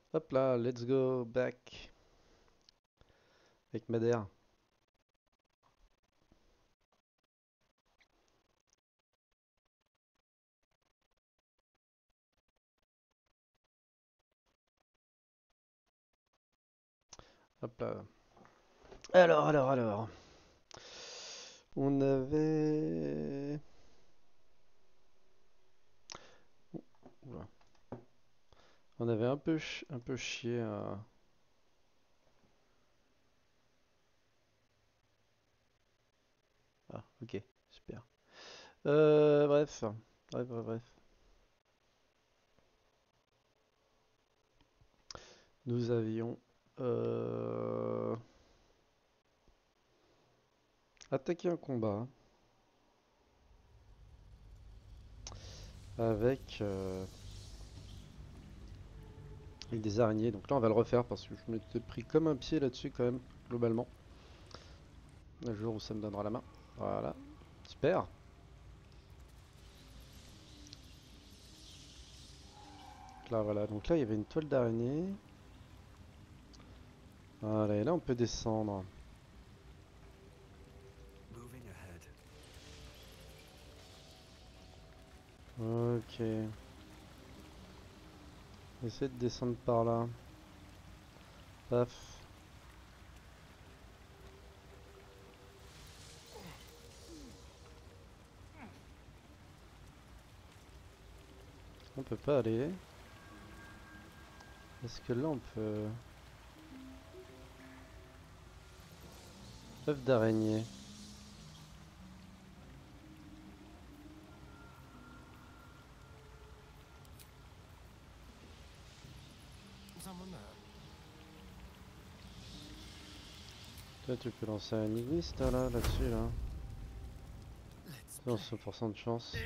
Hop là, let's go back avec Madère. Hop là. Alors. On avait... Oula. On avait un peu chié à... Ah, ok, super. Bref. Bref. Nous avions... euh, attaqué un combat avec... avec des araignées. Donc là, on va le refaire parce que je m'étais pris comme un pied là-dessus quand même, globalement. Le jour où ça me donnera la main. Voilà. Super. Là, voilà. Donc là, il y avait une toile d'araignée. Voilà, et là, on peut descendre. Ok. Essayer de descendre par là. Paf. On peut pas aller. Est-ce que là, on peut... œuf d'araignée. Toi, tu peux lancer un igniste là, là-dessus, là. Non, 100% de chance.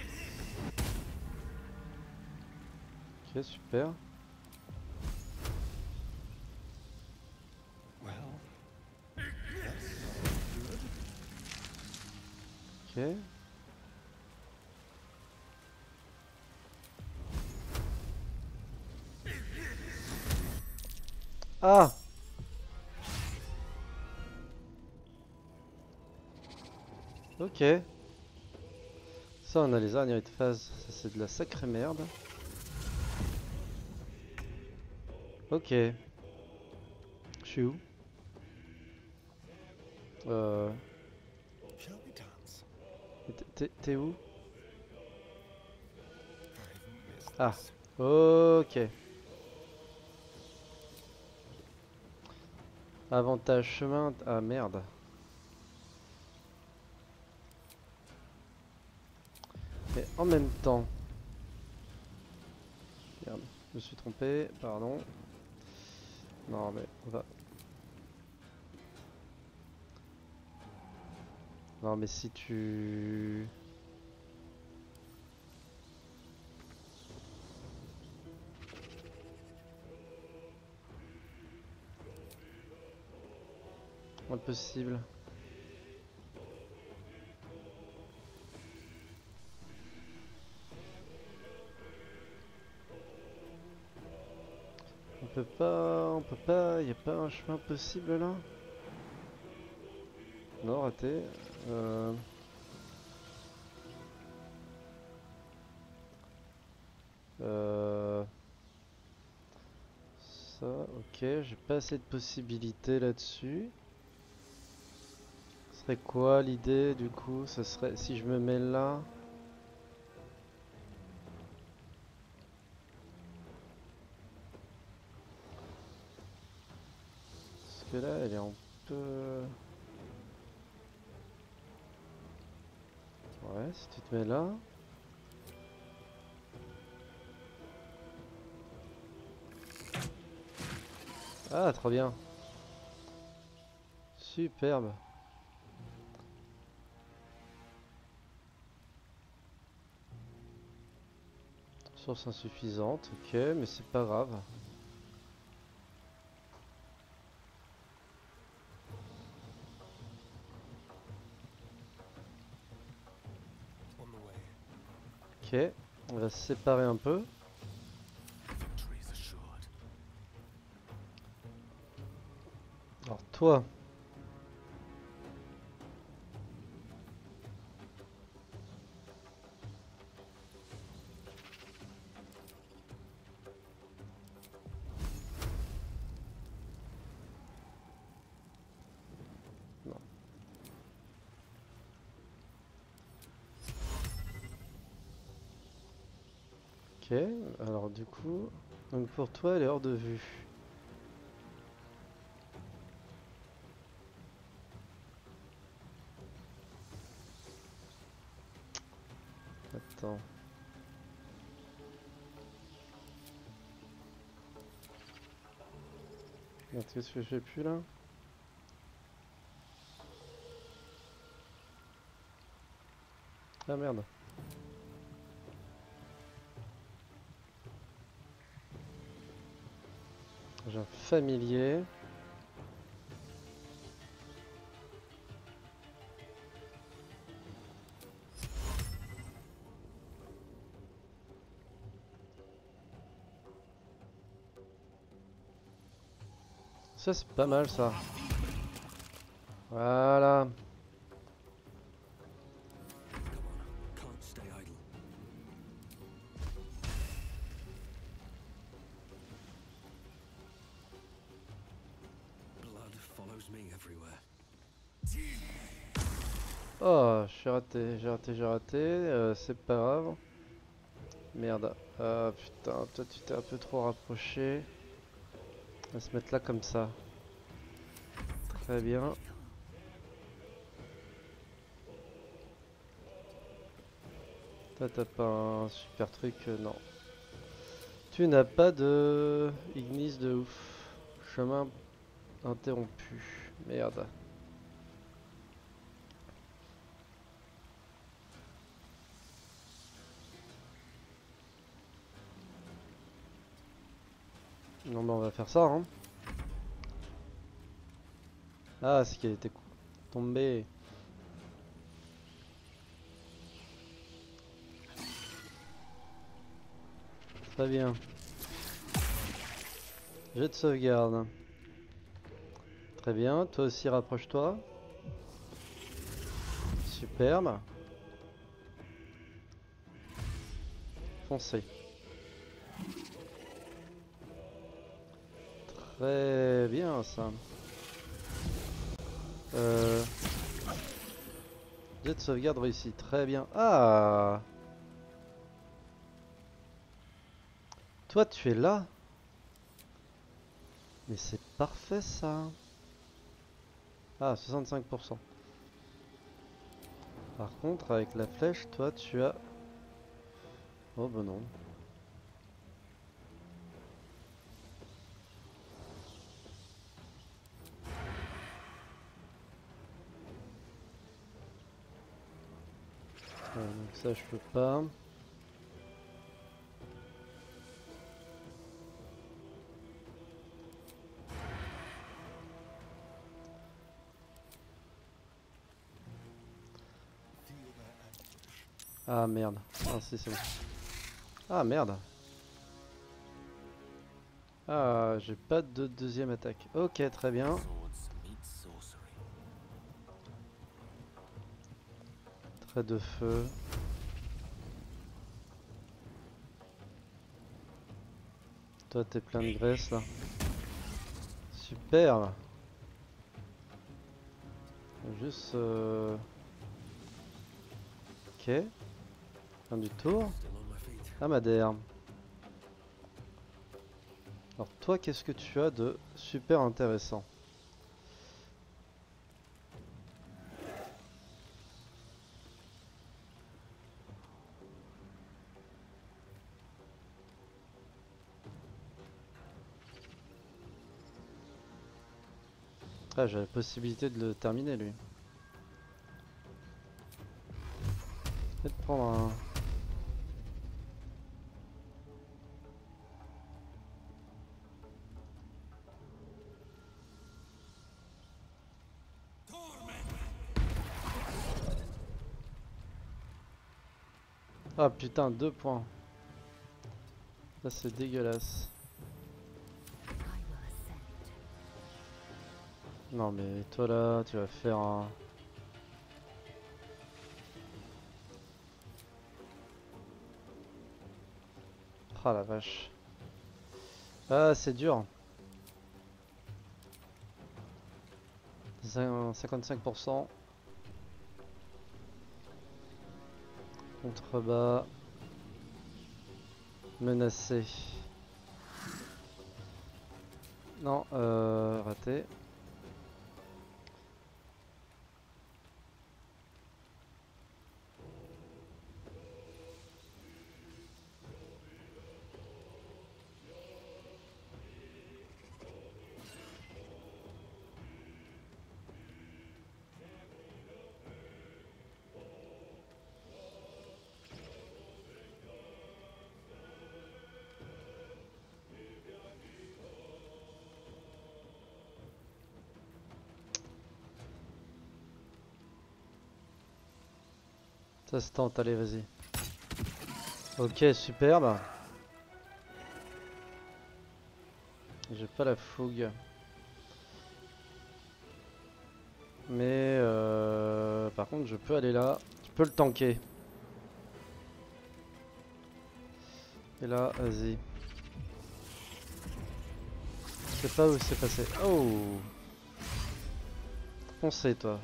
Ok, super. Ok. Ah! Ok. Ça, on a les araignées de phase. Ça, c'est de la sacrée merde. Ok. Je suis où? Euh... T'es où? Ah. Ok. Avantage chemin. Ah merde. Mais en même temps. Merde. Je me suis trompé. Pardon. Non, mais on va. Non, mais si tu. Impossible. On peut pas, y a pas un chemin possible là? Non, raté. Euh, euh, ça, ok, j'ai pas assez de possibilités là-dessus. Ce serait quoi l'idée du coup? Ce serait si je me mets là. Parce que là, elle est un peu. Ouais, si tu te mets là. Ah, trop bien. Superbe. Source insuffisante, ok, mais c'est pas grave. Ok, on va se séparer un peu. Alors toi, non. Ok, alors du coup, donc pour toi elle est hors de vue. Attends. Merde, qu'est-ce que je fais plus là? Ah merde. J'ai un familier. Ça c'est pas mal ça. Voilà. Can't stay idle. Blood follows me everywhere. Oh, j'ai raté. C'est pas grave. Merde. Ah putain, toi tu t'es un peu trop rapproché. On va se mettre là comme ça. Très bien. Toi t'as pas un super truc, non. Tu n'as pas de Ignis de ouf. Chemin interrompu. Merde. Non mais on va faire ça hein. Ah c'est qu'elle était tombée. Très bien. Jet de sauvegarde. Très bien, toi aussi rapproche-toi. Superbe. Foncez. Très bien ça. Euh... Jet de sauvegarde réussi, très bien. Ah, toi tu es là. Mais c'est parfait ça. Ah, 65%. Par contre, avec la flèche, toi tu as... Oh bah non. Donc ça je peux pas. Ah merde. Ah si c'est bon. Ah merde. Ah, j'ai pas de deuxième attaque. Ok, très bien. Swords meet sorcery. Trait de feu. Toi t'es plein de graisse là. Super. Juste... Ok. Fin du tour. Still on my feet. Ah Madère. Alors toi qu'est-ce que tu as de super intéressant? Ah j'ai la possibilité de le terminer lui. Peut-être prendre un... Ah putain 2 points. Ça c'est dégueulasse. Non mais toi là, tu vas faire un... Ah la vache. Ah c'est dur. 55%. Contrebas. Menacé. Non, raté. Ça se tente, allez vas-y. Ok, superbe. J'ai pas la fougue. Mais par contre je peux aller là. Je peux le tanker. Et là, vas-y. Je sais pas où c'est passé. Oh! Foncé toi.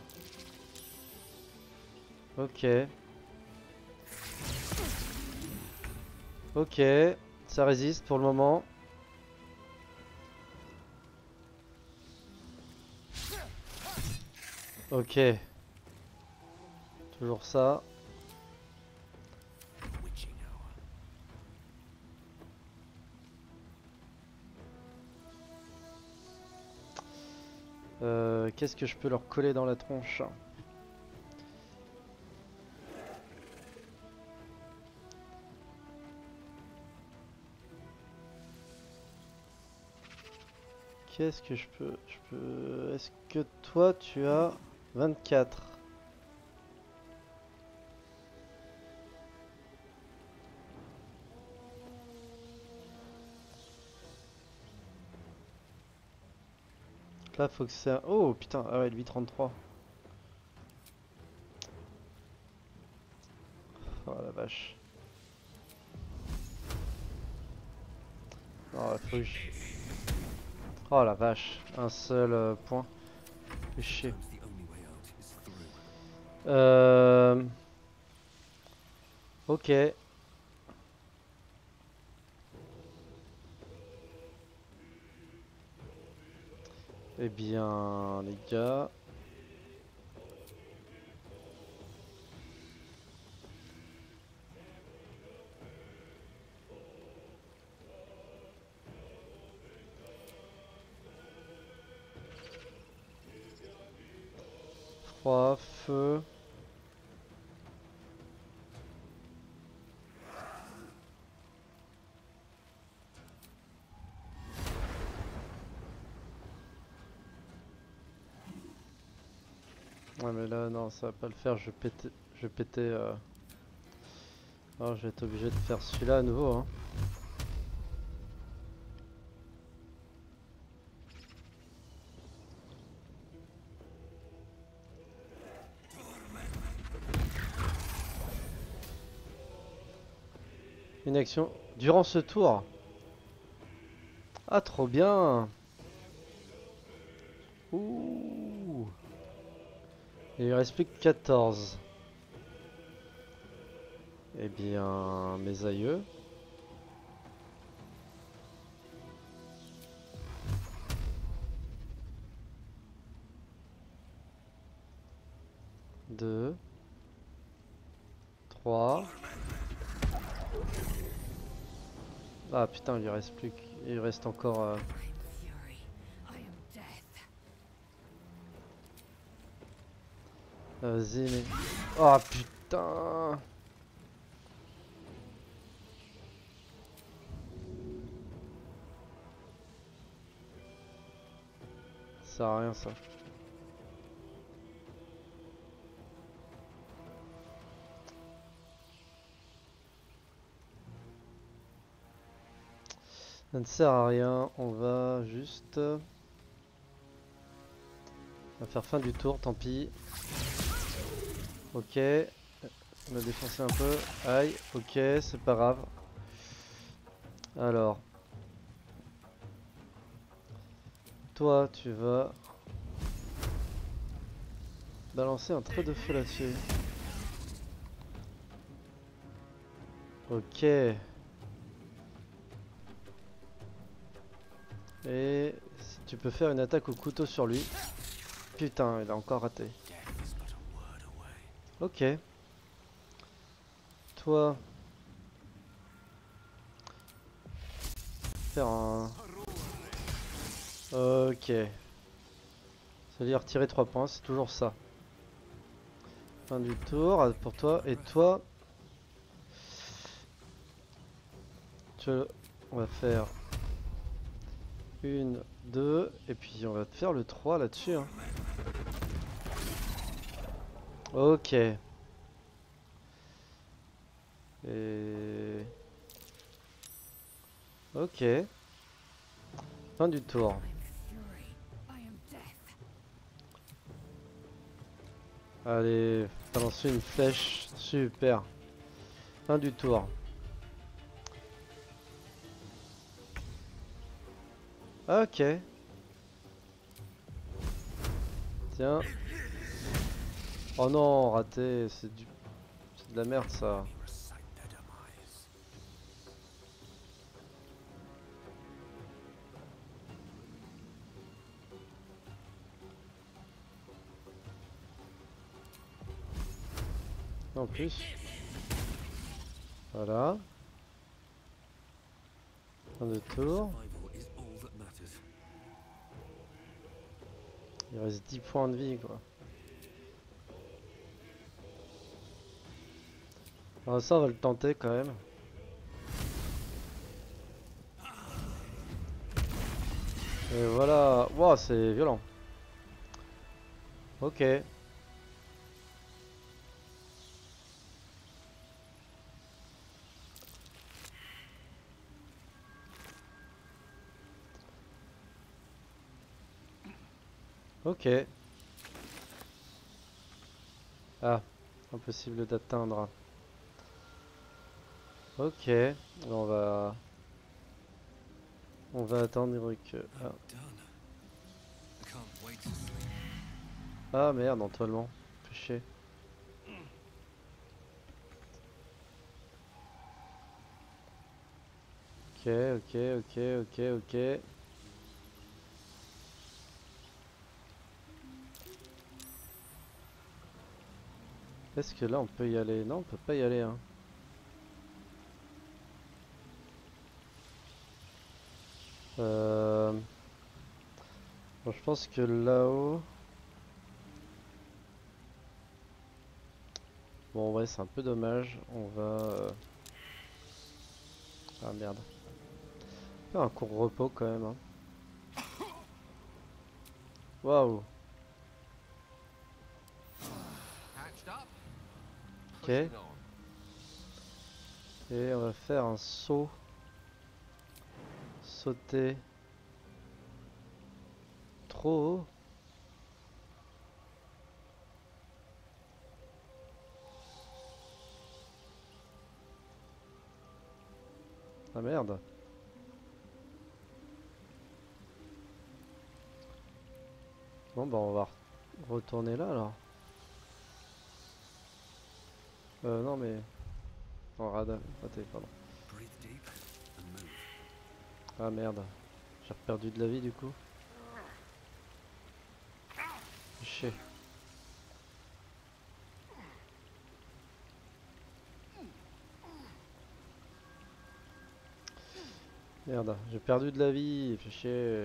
Ok. Ok. Ça résiste pour le moment. Ok. Toujours ça. Witching hour. Qu'est-ce que je peux leur coller dans la tronche? Qu'est-ce que je peux... Est-ce que toi tu as 24? Là faut que ça... Oh putain, ah ouais, lui 33. Oh la vache. Oh, faut que oh la vache, un seul point. Fais chier. Sometimes the only way out is through. Euh... Ok. Eh bien, les gars... 3 feu. Ouais mais là non ça va pas le faire, je vais péter alors je vais être obligé de faire celui-là à nouveau hein. Une action durant ce tour. Ah trop bien. Ouh. Et il reste plus que 14. Eh bien mes aïeux. Deux. 3. Ah putain il reste plus que... Il reste encore I'm fury. I am death. vas-y mais... Oh putain. Ça sert à rien ça. Ça ne sert à rien, on va juste... On va faire fin du tour, tant pis. Ok. On a défoncé un peu. Aïe, ok, c'est pas grave. Alors. Toi, tu vas balancer un trait de feu là-dessus. Ok. Et si tu peux faire une attaque au couteau sur lui. Putain, il a encore raté. Death is but a word away. Ok. Toi. Faire un... Ok. C'est-à-dire tirer 3 points, c'est toujours ça. Fin du tour pour toi. Et toi, on va faire une, deux, et puis on va te faire le 3 là-dessus. Hein. Ok. Et... Ok. Fin du tour. I'm fury. I am death. Allez, balancer une flèche. Super. Fin du tour. Ok. Tiens. Oh non, raté. C'est de la merde ça. Let me recite their demise. En plus. Voilà. Fin de tour. Survival is all that matters. Il reste 10 points de vie quoi. Alors ça on va le tenter quand même. Et voilà. Wow, c'est violent. Ok. Ok. Ah. Impossible d'atteindre. Ok. On va... On va attendre que... Ah, I'm done. I can't wait to sleep. ah merde, entoilement. Fais chier. Ok, ok, ok, ok, ok. Est-ce que là on peut y aller? Non, on peut pas y aller hein. Euh... Bon, je pense que là-haut... Bon ouais, c'est un peu dommage. On va... Ah merde. Faire un court repos quand même hein. Waouh. Hatched up. Ok. Pushing on. Et on va faire un saut. Sauter. Trop haut. Ah merde. Bon bah on va retourner là alors. Non mais... Oh raté, pardon. Breathe deep and move. Ah merde. J'ai perdu de la vie du coup. Chier. Merde, j'ai perdu de la vie, fait chier.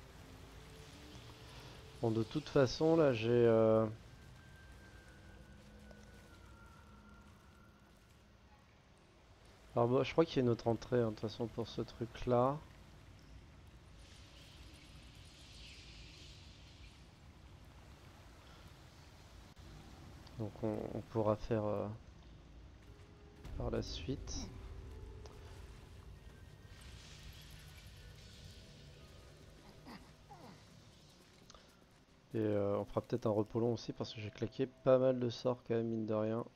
Bon de toute façon là j'ai... Alors bon, je crois qu'il y a une autre entrée hein, de toute façon pour ce truc là. Donc on pourra faire par la suite. Et on fera peut-être un repos long aussi parce que j'ai claqué pas mal de sorts quand même, mine de rien.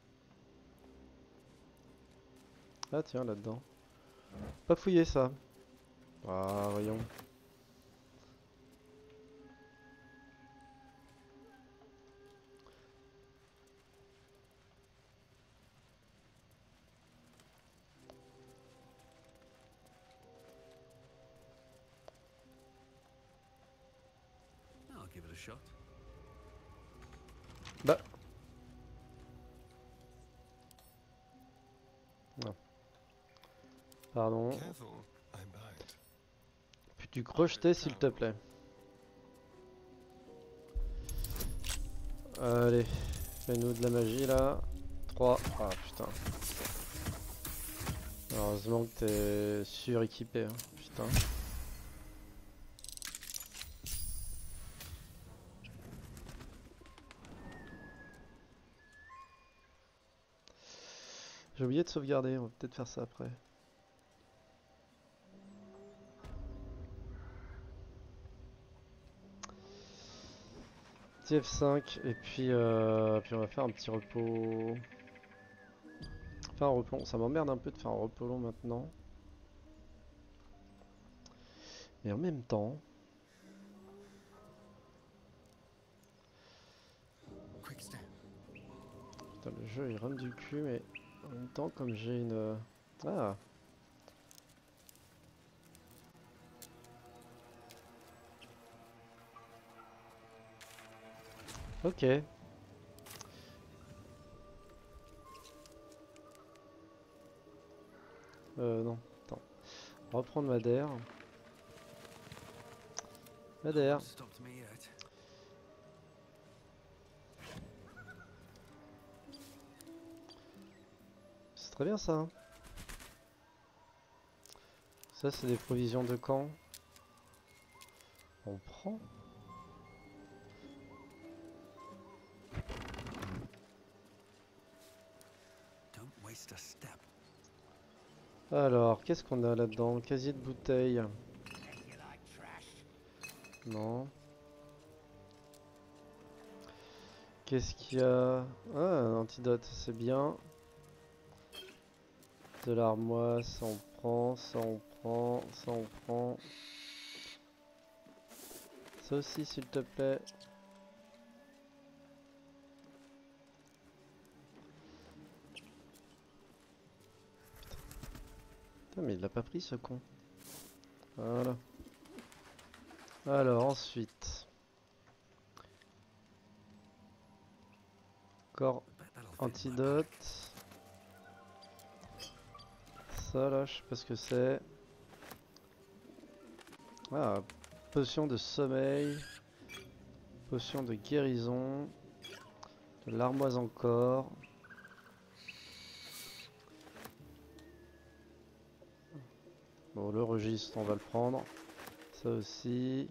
Ah tiens, là-dedans. Pas fouillé ça. Ah, voyons. I'll give it a shot. Bah. Non. Pardon. Careful, I bite. Peux-tu crocheter s'il te plaît? Allez, fais-nous de la magie là. 3. Ah putain. Heureusement que t'es suréquipé. Hein. Putain. J'ai oublié de sauvegarder, on va peut-être faire ça après. Petit F5 et puis on va faire un petit repos. Faire un repos, ça m'emmerde un peu de faire un repos long maintenant. Mais en même temps, Quick step. putain, le jeu il rame du cul, mais en même temps comme j'ai une... Ah. Ok. Non, attends. Reprendre Madère. Madère. Stopped me yet. C'est très bien ça. Hein. Ça c'est des provisions de camp. On prend. Don't waste a step. Alors, qu'est-ce qu'on a là-dedans? Casier de bouteille. Non. Qu'est-ce qu'il y a? Ah, un antidote, c'est bien. De l'armoire, ça on prend, ça on prend, ça on prend. Ça aussi, s'il te plaît. Putain, mais il l'a pas pris ce con. Voilà. Alors, ensuite. Encore Bet that'll fit in my antidote. pack. Ça là, je sais pas ce que c'est. Ah, potion de sommeil. Potion de guérison. De l'armoise encore. Bon, le registre, on va le prendre. Ça aussi.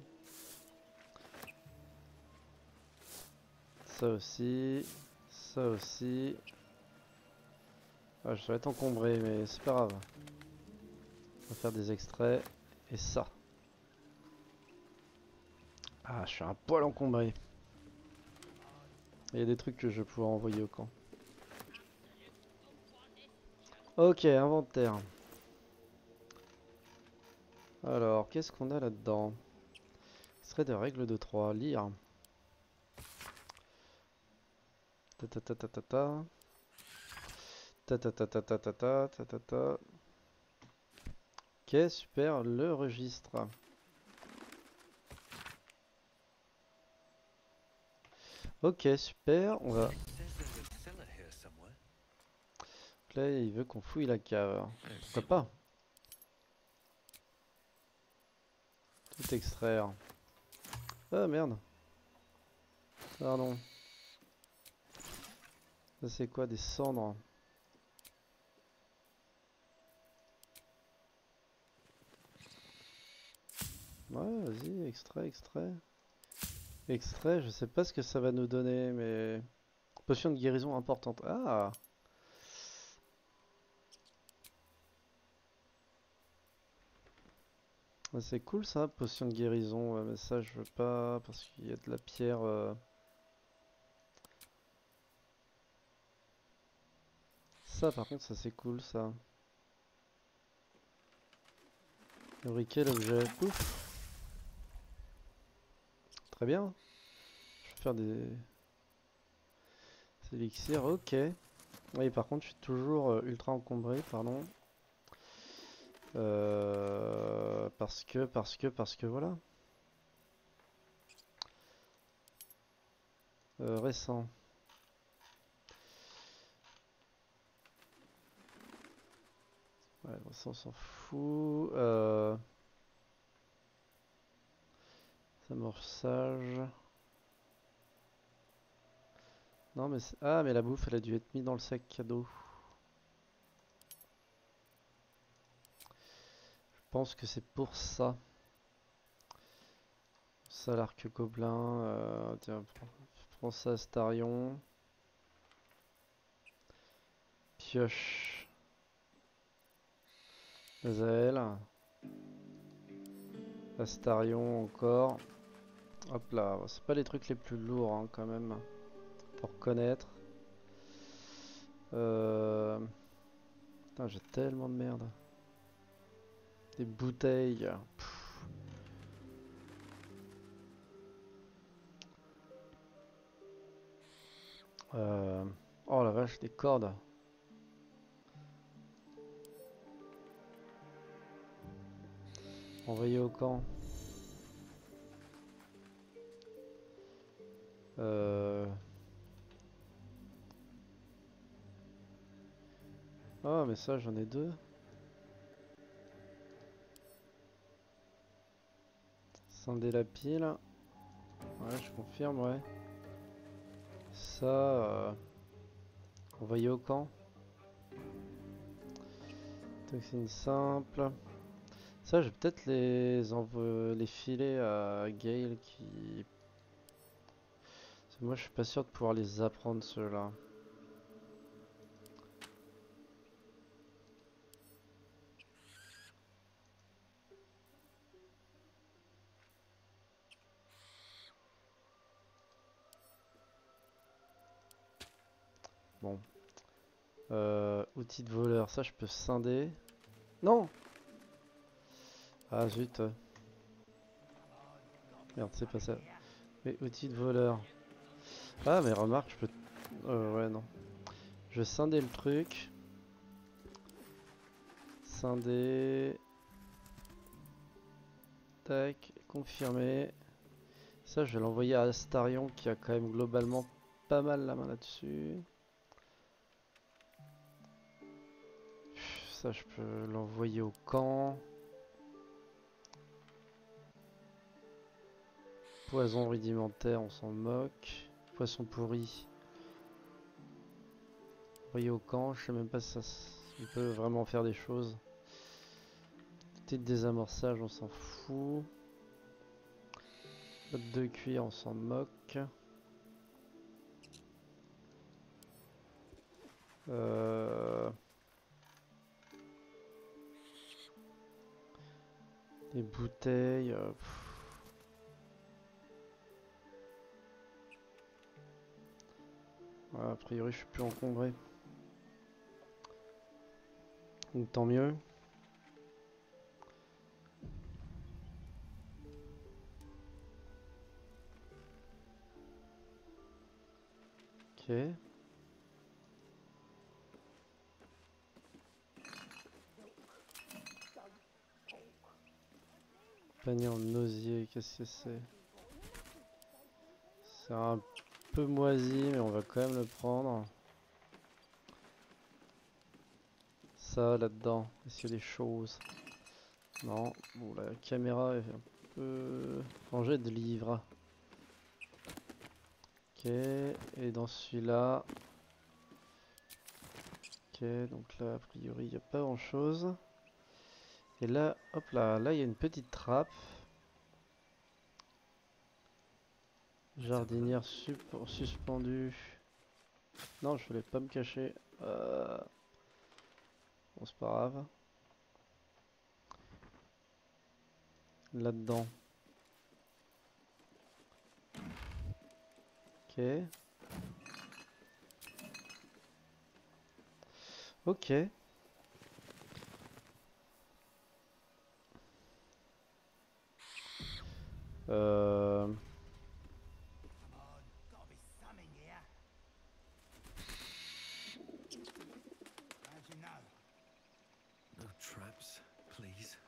Ça aussi. Ça aussi. Ah, je vais être encombré, mais c'est pas grave. On va faire des extraits. Et ça. Ah, je suis un poil encombré. Il y a des trucs que je vais pouvoir envoyer au camp. Ok, inventaire. Alors, qu'est-ce qu'on a là-dedans? Extrait de règles de 3. Lire. Ta ta ta ta ta ta. Ta ta ta ta ta ta ta ta ta ta. Ok, super, le registre. Ok, super, on va... It says there's a cellar here somewhere. Là, il veut qu'on fouille la cave. Pourquoi pas? Tout extraire. Ah merde. Pardon. Ça c'est quoi? Des cendres? Ouais, vas-y, extrait, extrait. Extrait, je sais pas ce que ça va nous donner, mais... Potion de guérison importante. Ah! Ouais, c'est cool ça, potion de guérison, ouais, mais ça je veux pas parce qu'il y a de la pierre. Ça par contre ça c'est cool ça. Fabriquer l'objet, pouf, très bien. Je vais faire des élixirs, ok. Oui par contre je suis toujours ultra encombré, pardon. Parce que voilà. Récent. Ouais, bon, ça on s'en fout. Amorçage. Non mais ah mais la bouffe elle a dû être mise dans le sac cadeau. Je pense que c'est pour ça. Ça l'arc gobelin. Tiens, prends ça Astarion. Pioche. Azael. Astarion encore. Hop là, c'est pas les trucs les plus lourds hein, quand même. Pour connaître. Putain, j'ai tellement de merde. Des bouteilles. Oh la vache, des cordes. Envoyé au camp. Ah mais ça j'en ai deux. Scinder la pile. Ouais, je confirme, ouais. Ça, envoyé au camp. Toxine simple. Ça, je vais peut-être les filer à Gale qui... Parce que moi, je suis pas sûr de pouvoir les apprendre ceux-là. Bon. Outils de voleur, ça, je peux scinder. Non! Ah zut. Merde, c'est pas ça. Mais outils de voleur. Ah, mais remarque, je peux... ouais, non. Je vais scinder le truc. Scinder... Tac, confirmé. Ça, je vais l'envoyer à Astarion qui a quand même globalement pas mal la main là-dessus. Ça, je peux l'envoyer au camp. Poison rudimentaire, on s'en moque. Poisson pourri. Envoyer au camp, je sais même pas si ça on peut vraiment faire des choses. Petit désamorçage, on s'en fout. Botte de cuir, on s'en moque. Des bouteilles. Ouais, a priori, je suis plus encombré. Donc tant mieux. Ok. Panier en osier, qu'est-ce que c'est? C'est un peu moisi, mais on va quand même le prendre. Ça là-dedans, est-ce qu'il y a des choses? Non. Bon, la caméra est un peu rangée de livres. Ok, et dans celui-là. Ok, donc là, a priori, il n'y a pas grand-chose. Et là, hop là, là, il y a une petite trappe. Jardinière suspendue. Non, je voulais pas me cacher. Bon, c'est pas grave. là-dedans. Ok. Ok. Euh... Come on, gotta be something here. How'd you know? No traps, please.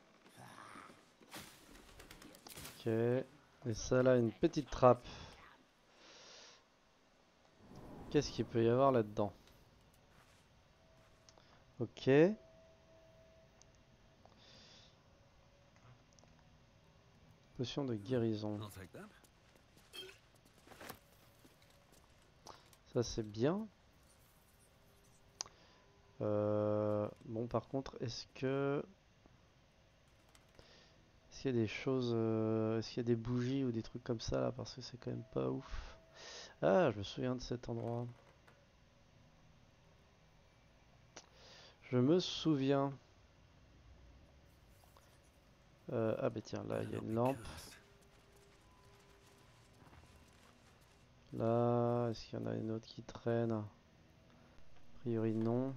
Ok. Et ça là, une petite trappe. Qu'est-ce qu'il peut y avoir là-dedans? Ok. Potion de guérison. I'll take that. Ça c'est bien. Bon par contre, est-ce qu'il y a des choses... est-ce qu'il y a des bougies ou des trucs comme ça là? Parce que c'est quand même pas ouf. Ah, je me souviens de cet endroit. Je me souviens. Ah bah tiens, là il y a Better not une be lampe. cursed. Là, est-ce qu'il y en a une autre qui traîne? A priori non.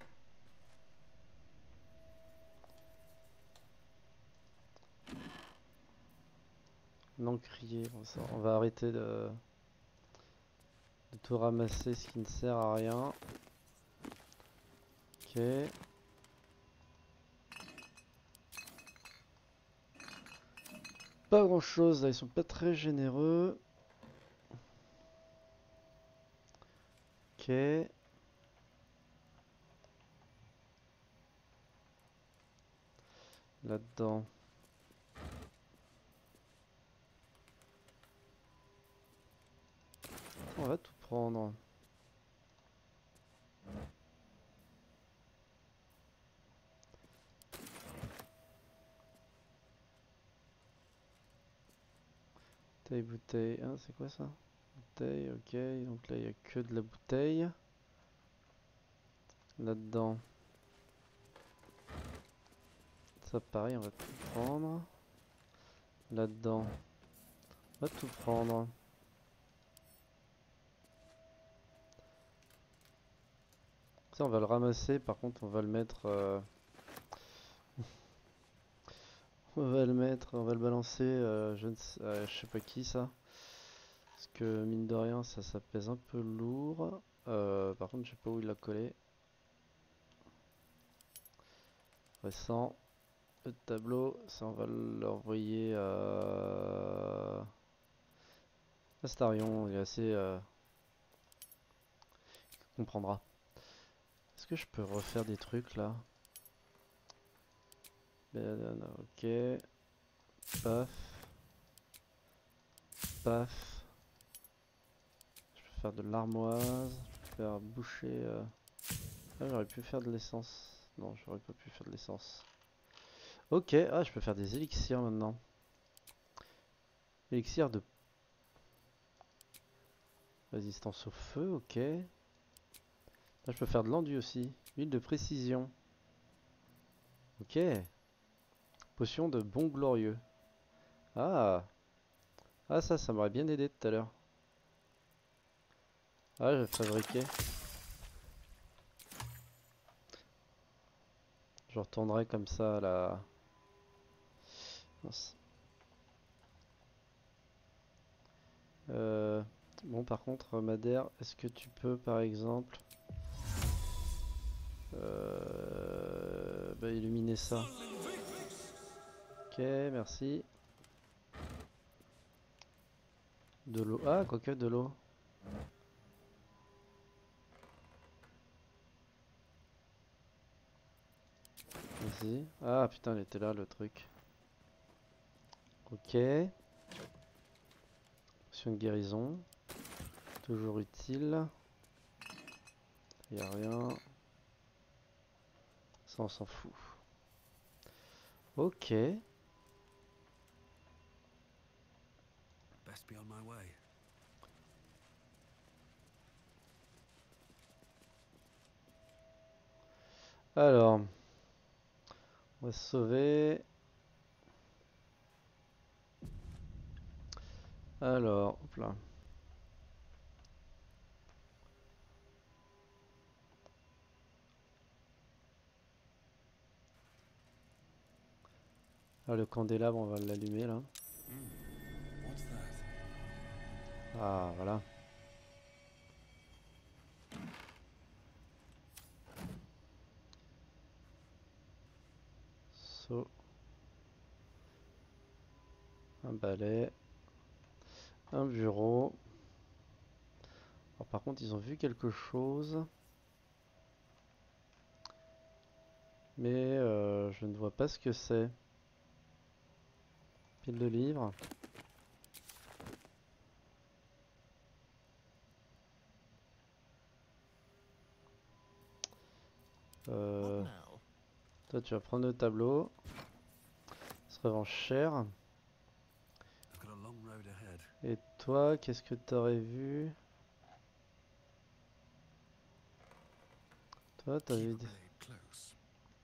L'encrier, bon, ça, on va arrêter de tout ramasser, ce qui ne sert à rien. Ok. Pas grand chose là, ils sont pas très généreux. Ok. Là-dedans. On va tout prendre. Bouteille, bouteille. Ah, c'est quoi ça? Bouteille, ok. Donc là, il n'y a que de la bouteille. Là-dedans. Ça, pareil, on va tout prendre. Là-dedans. On va tout prendre. Ça, on va le ramasser. Par contre, on va le mettre... on va le mettre, on va le balancer, je sais pas qui ça. Parce que mine de rien, ça pèse un peu lourd. Par contre, je sais pas où il l'a collé. Récent. Le tableau, ça on va l'envoyer à Astarion, il est assez... il comprendra. Est-ce que je peux refaire des trucs là? Ok. Paf. Paf. Je peux faire de l'armoise. Je peux faire boucher... Ah, j'aurais pu faire de l'essence. Non, j'aurais pas pu faire de l'essence. Ok, ah, je peux faire des élixirs maintenant. Élixir de résistance au feu, ok. Là, je peux faire de l'enduit aussi. Huile de précision. Ok. Potion de bon glorieux. Ah. Ah, ça m'aurait bien aidé tout à l'heure. Ah, je vais fabriquer. Je retournerai comme ça à la... Mince. Bon, par contre, Madère, est-ce que tu peux, par exemple... bah, illuminer ça. Ok, merci. De l'eau. Ah, quoique de l'eau. Vas-y. Ah, putain, il était là, le truc. Ok. Potion de guérison. Toujours utile. Y a rien. Ça, on s'en fout. Ok. Best be on my way. Alors, on va se sauver. Alors, hop là. Ah, le candélabre, on va l'allumer là. What's that? Ah, voilà. So, un balai, un bureau. Alors, par contre, ils ont vu quelque chose, mais je ne vois pas ce que c'est. Pile de livres. What Euh, now? Toi, tu vas prendre le tableau. Ça se revend cher. I've got a long road ahead. Et toi, qu'est-ce que t'aurais vu? Toi, t'as Keep vu... a blade close.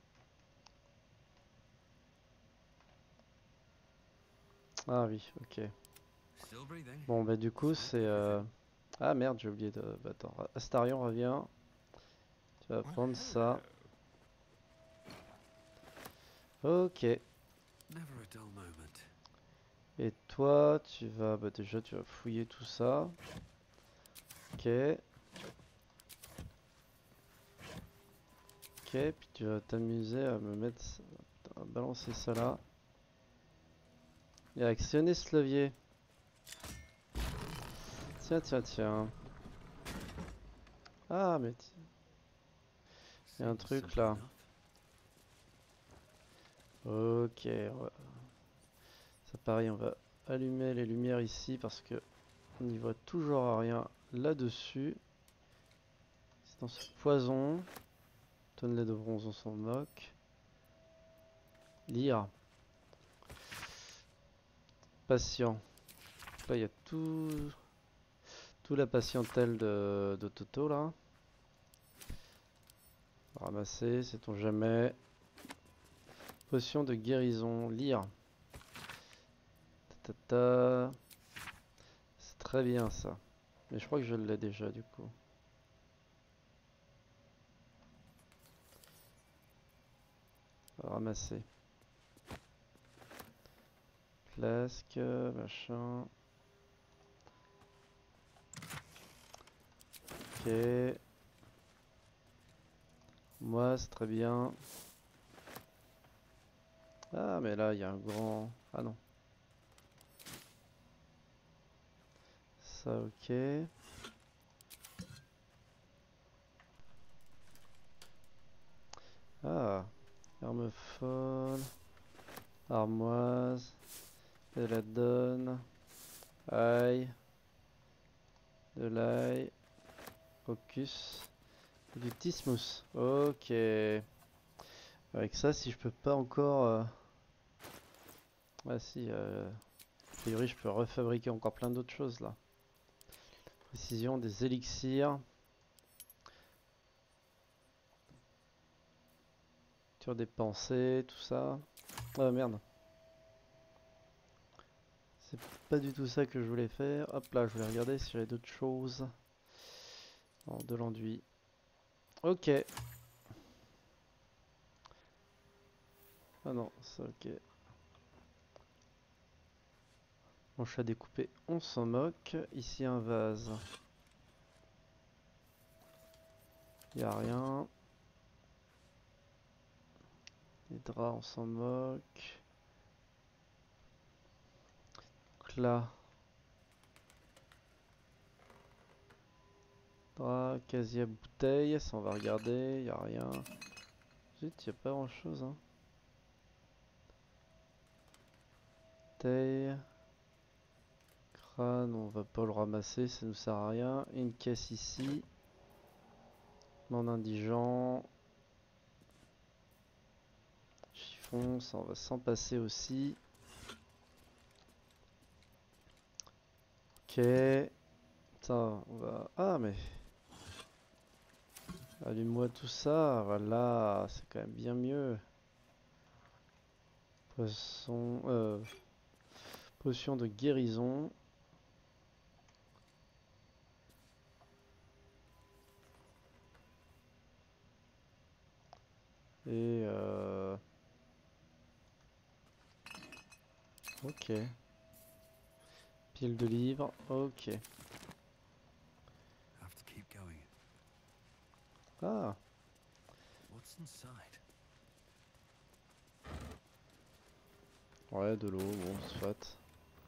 Ah oui, ok. Still breathing. Bon, bah du coup, Through c'est... everything. Ah merde, j'ai oublié de... Bah, attends, Astarion revient. Tu vas Well, prendre ça. hello. Ok. Never a dull moment. Et toi, tu vas... Bah déjà, tu vas fouiller tout ça. Ok. Ok, puis tu vas t'amuser à me mettre... à balancer ça là. Et à actionner ce levier. Tiens, tiens, tiens. Ah, mais... Il y a un Seems truc simple là. enough. Ok. Ça pareil, on va allumer les lumières ici parce que on n'y voit toujours rien là-dessus. C'est dans ce poison. Tonnelet de bronze, on s'en moque. Lire. Patient. Là, il y a tout la patientèle de Toto là. Ramasser, sait-on jamais. Potion de guérison. Lire. Ta, ta, ta. C'est très bien ça. Mais je crois que je l'ai déjà du coup. Ramasser. Flasque, machin. Ok. Moi, c'est très bien. Ah, mais là, il y a un grand... Ah non. Ça, ok. Ah, arme folle. Armoise. De la donne. Ail. De l'ail. Focus. Du Tismus. Ok. Avec ça, si je peux pas encore... Ah si, a priori, je peux refabriquer encore plein d'autres choses là. Précision, des élixirs. Sur des pensées, tout ça. Ah merde. C'est pas du tout ça que je voulais faire. Hop là, je voulais regarder si j'avais d'autres choses. Non, de l'enduit. Ok. Ah non, ça ok. Manche à découper, on s'en moque. Ici un vase. Y a rien. Les draps, on s'en moque. Donc là. Drap, casier à bouteille, ça on va regarder, y a rien. Zut, y a pas grand chose hein. Bouteille. Crâne, on va pas le ramasser, ça nous sert à rien. Une caisse ici. Non indigent. Chiffon, ça on va s'en passer aussi. Ok. Ça, on va... Ah mais... Allume-moi tout ça, voilà, c'est quand même bien mieux. Poisson... Potion de guérison. Ok. Pile de livres. Ok. Have to keep going. Ah. What's inside? Ouais, de l'eau, bon, soit.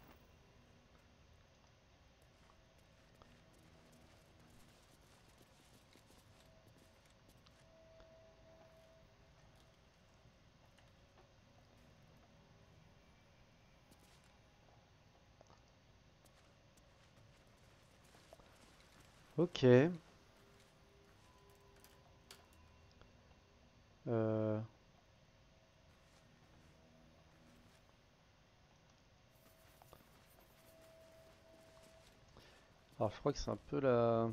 Ok. Euh... Alors je crois que c'est un peu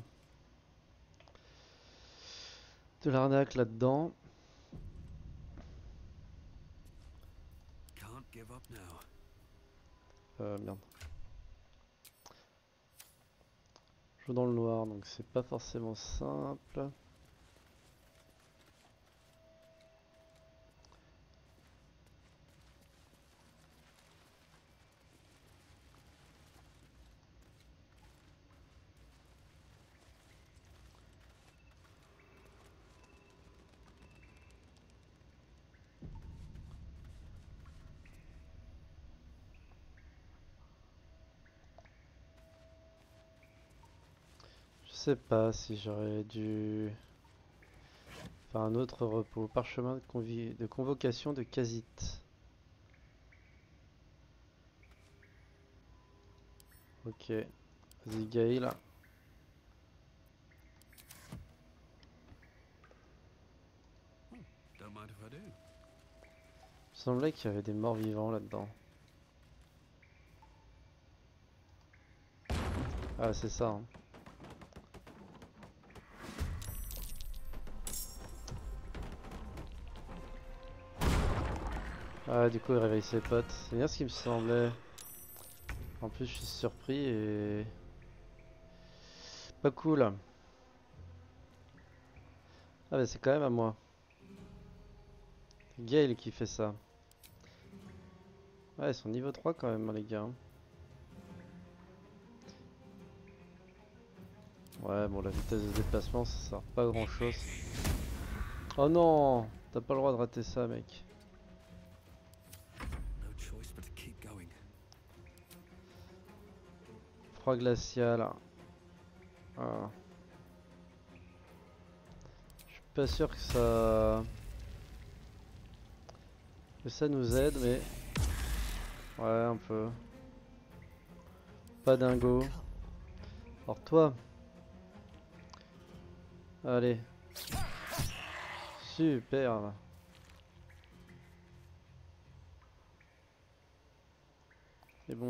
de l'arnaque là-dedans. Can't give up now. Merde. Je joue dans le noir, donc c'est pas forcément simple. Je sais pas si j'aurais dû faire un autre repos. Parchemin de convocation de Khazit. Ok. Vas-y Gaël. Don't mind if I do. Il semblait qu'il y avait des morts vivants là-dedans. Ah c'est ça. Hein. Ah du coup il réveille ses potes. C'est bien ce qui me semblait. En plus je suis surpris et... Pas cool. Ah bah c'est quand même à moi. C'est Gaël qui fait ça. Ouais ils sont niveau 3 quand même hein, les gars. Ouais bon la vitesse de déplacement ça sert pas à grand chose. Oh non, t'as pas le droit de rater ça mec. No choice but to keep going. Froid glacial. Ah. Je suis pas sûr que ça nous aide mais... Ouais un peu. Pas dingo. Alors toi. Allez. Super. C'est bon.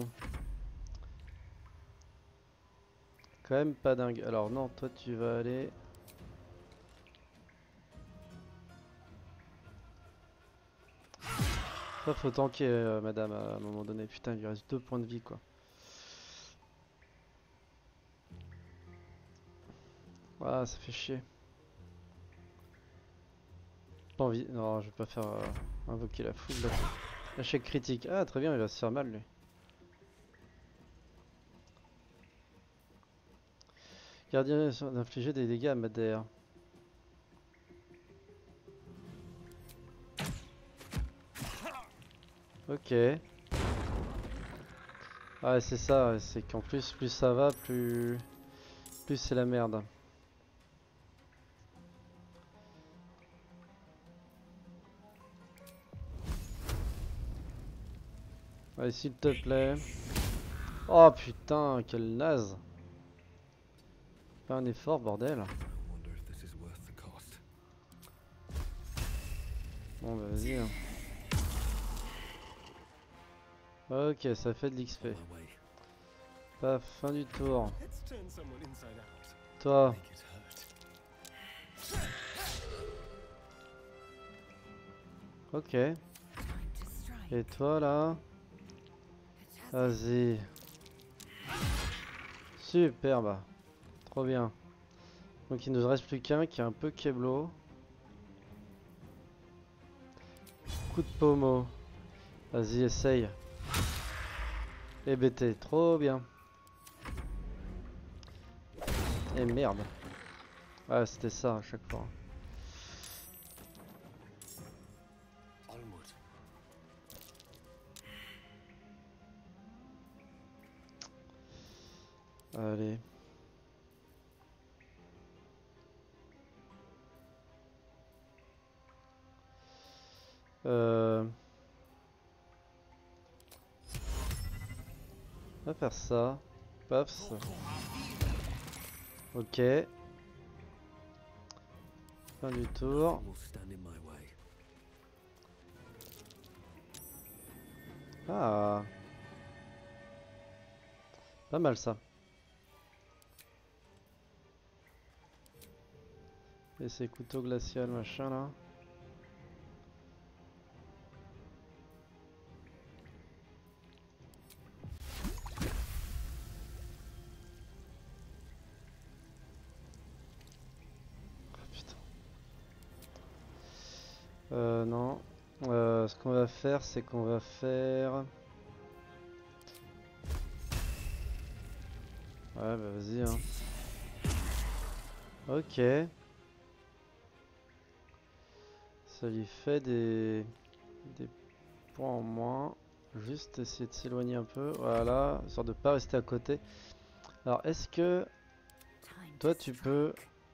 Quand même pas dingue. Alors non, toi tu vas aller... Toi faut tanker madame à un moment donné. Putain il lui reste 2 points de vie quoi. Ah ça fait chier. Pas envie. Non je vais pas faire invoquer la foule là. Échec critique. Ah très bien il va se faire mal lui. Gardien d'infliger des dégâts à Madère. Ok. Ah c'est ça, ouais, c'est qu'en plus ça va, plus c'est la merde. Allez s'il te plaît. Oh putain, quel naze. Fais un effort bordel. I wonder if this is worth the cost. Bon bah vas-y. Hein. Ok, ça fait de l'XP. On my way. Pas fin du tour. Let's turn someone inside out. Toi. Make it hurt. Ok. Time to strike. Et toi là. Vas-y. Superbe. Trop bien. Donc il nous reste plus qu'un qui est un peu keblo. Coup de pommeau. Vas-y, essaye. BT, trop bien. Et merde. Ah, c'était ça à chaque fois. Onward. Allez. On va faire ça. Paf. Ok. Fin du tour. Nothing will stand in my way. Ah. Pas mal ça. Et ces couteaux glacial machin là. Ah, putain. Non. Ce qu'on va faire, c'est qu'on va faire... Ouais, bah vas-y, hein. Ok. Ça lui fait des points en moins. Juste essayer de s'éloigner un peu. Voilà, histoire de pas rester à côté. Alors, est-ce que Time toi to tu strike. peux...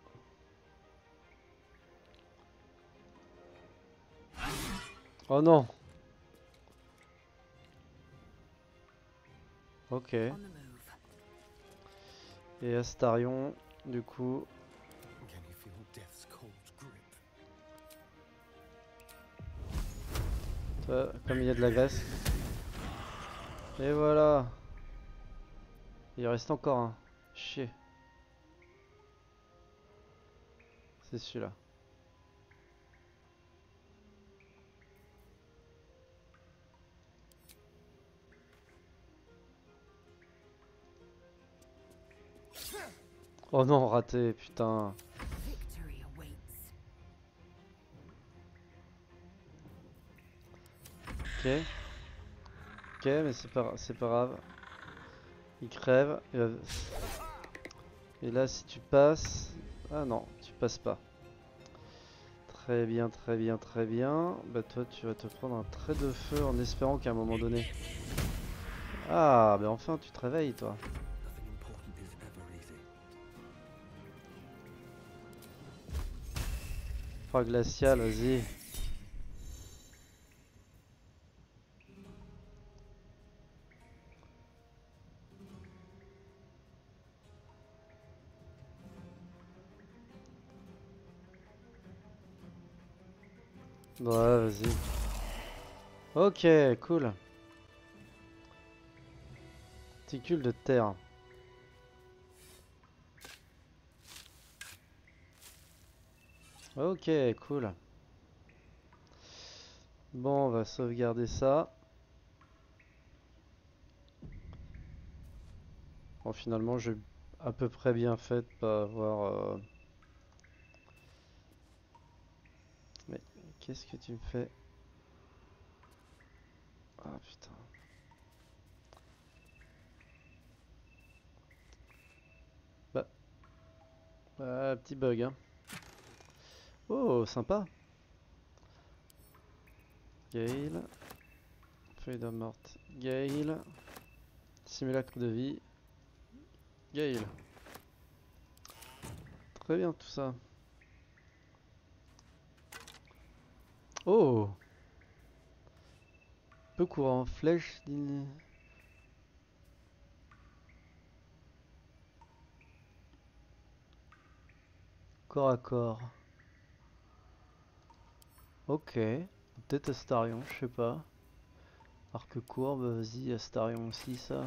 Oh non. Ok. On the move. Et Astarion, du coup... Can you feel death's cold grip? Toi, comme il y a de la graisse. Et voilà. Il reste encore un. Chier. C'est celui-là. Oh non, raté, putain. Victory awaits. Ok. Ok, mais c'est pas grave. Il crève. Et là, si tu passes... Ah non, tu passes pas. Très bien, très bien, très bien. Bah toi, tu vas te prendre un trait de feu en espérant qu'à un moment donné... Ah, bah enfin, tu te réveilles, toi. Nothing important is ever easy. Froid glacial, vas-y. Ouais, vas-y. Ok, cool. Ticule de terre. Ok, cool. Bon, on va sauvegarder ça. Bon, finalement, j'ai à peu près bien fait de pas avoir... Mais qu'est-ce que tu me fais? Ah putain. Petit bug, hein. Oh, sympa. Gale. Feuille de morte. Gale. Simulacre de vie. Gale. Très bien tout ça. Oh! Peu courant. Flèche. Corps à corps. Ok. Peut-être Astarion, je sais pas. Arc court, bah vas-y, Astarion aussi, ça.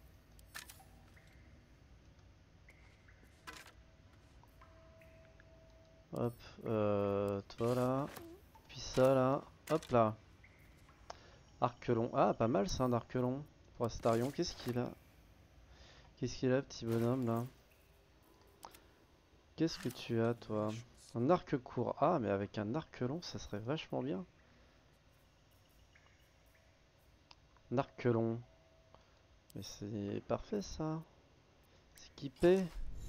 Hop, toi là. Puis ça là. Hop là. Arc long. Ah, pas mal ça, un arc long. Pour Astarion, qu'est-ce qu'il a? Qu'est-ce qu'il a, petit bonhomme là? Qu'est-ce que tu as, toi? Un arc court. Ah, mais avec un arc long, ça serait vachement bien. Un arc long. Mais c'est parfait ça. C'est équipé.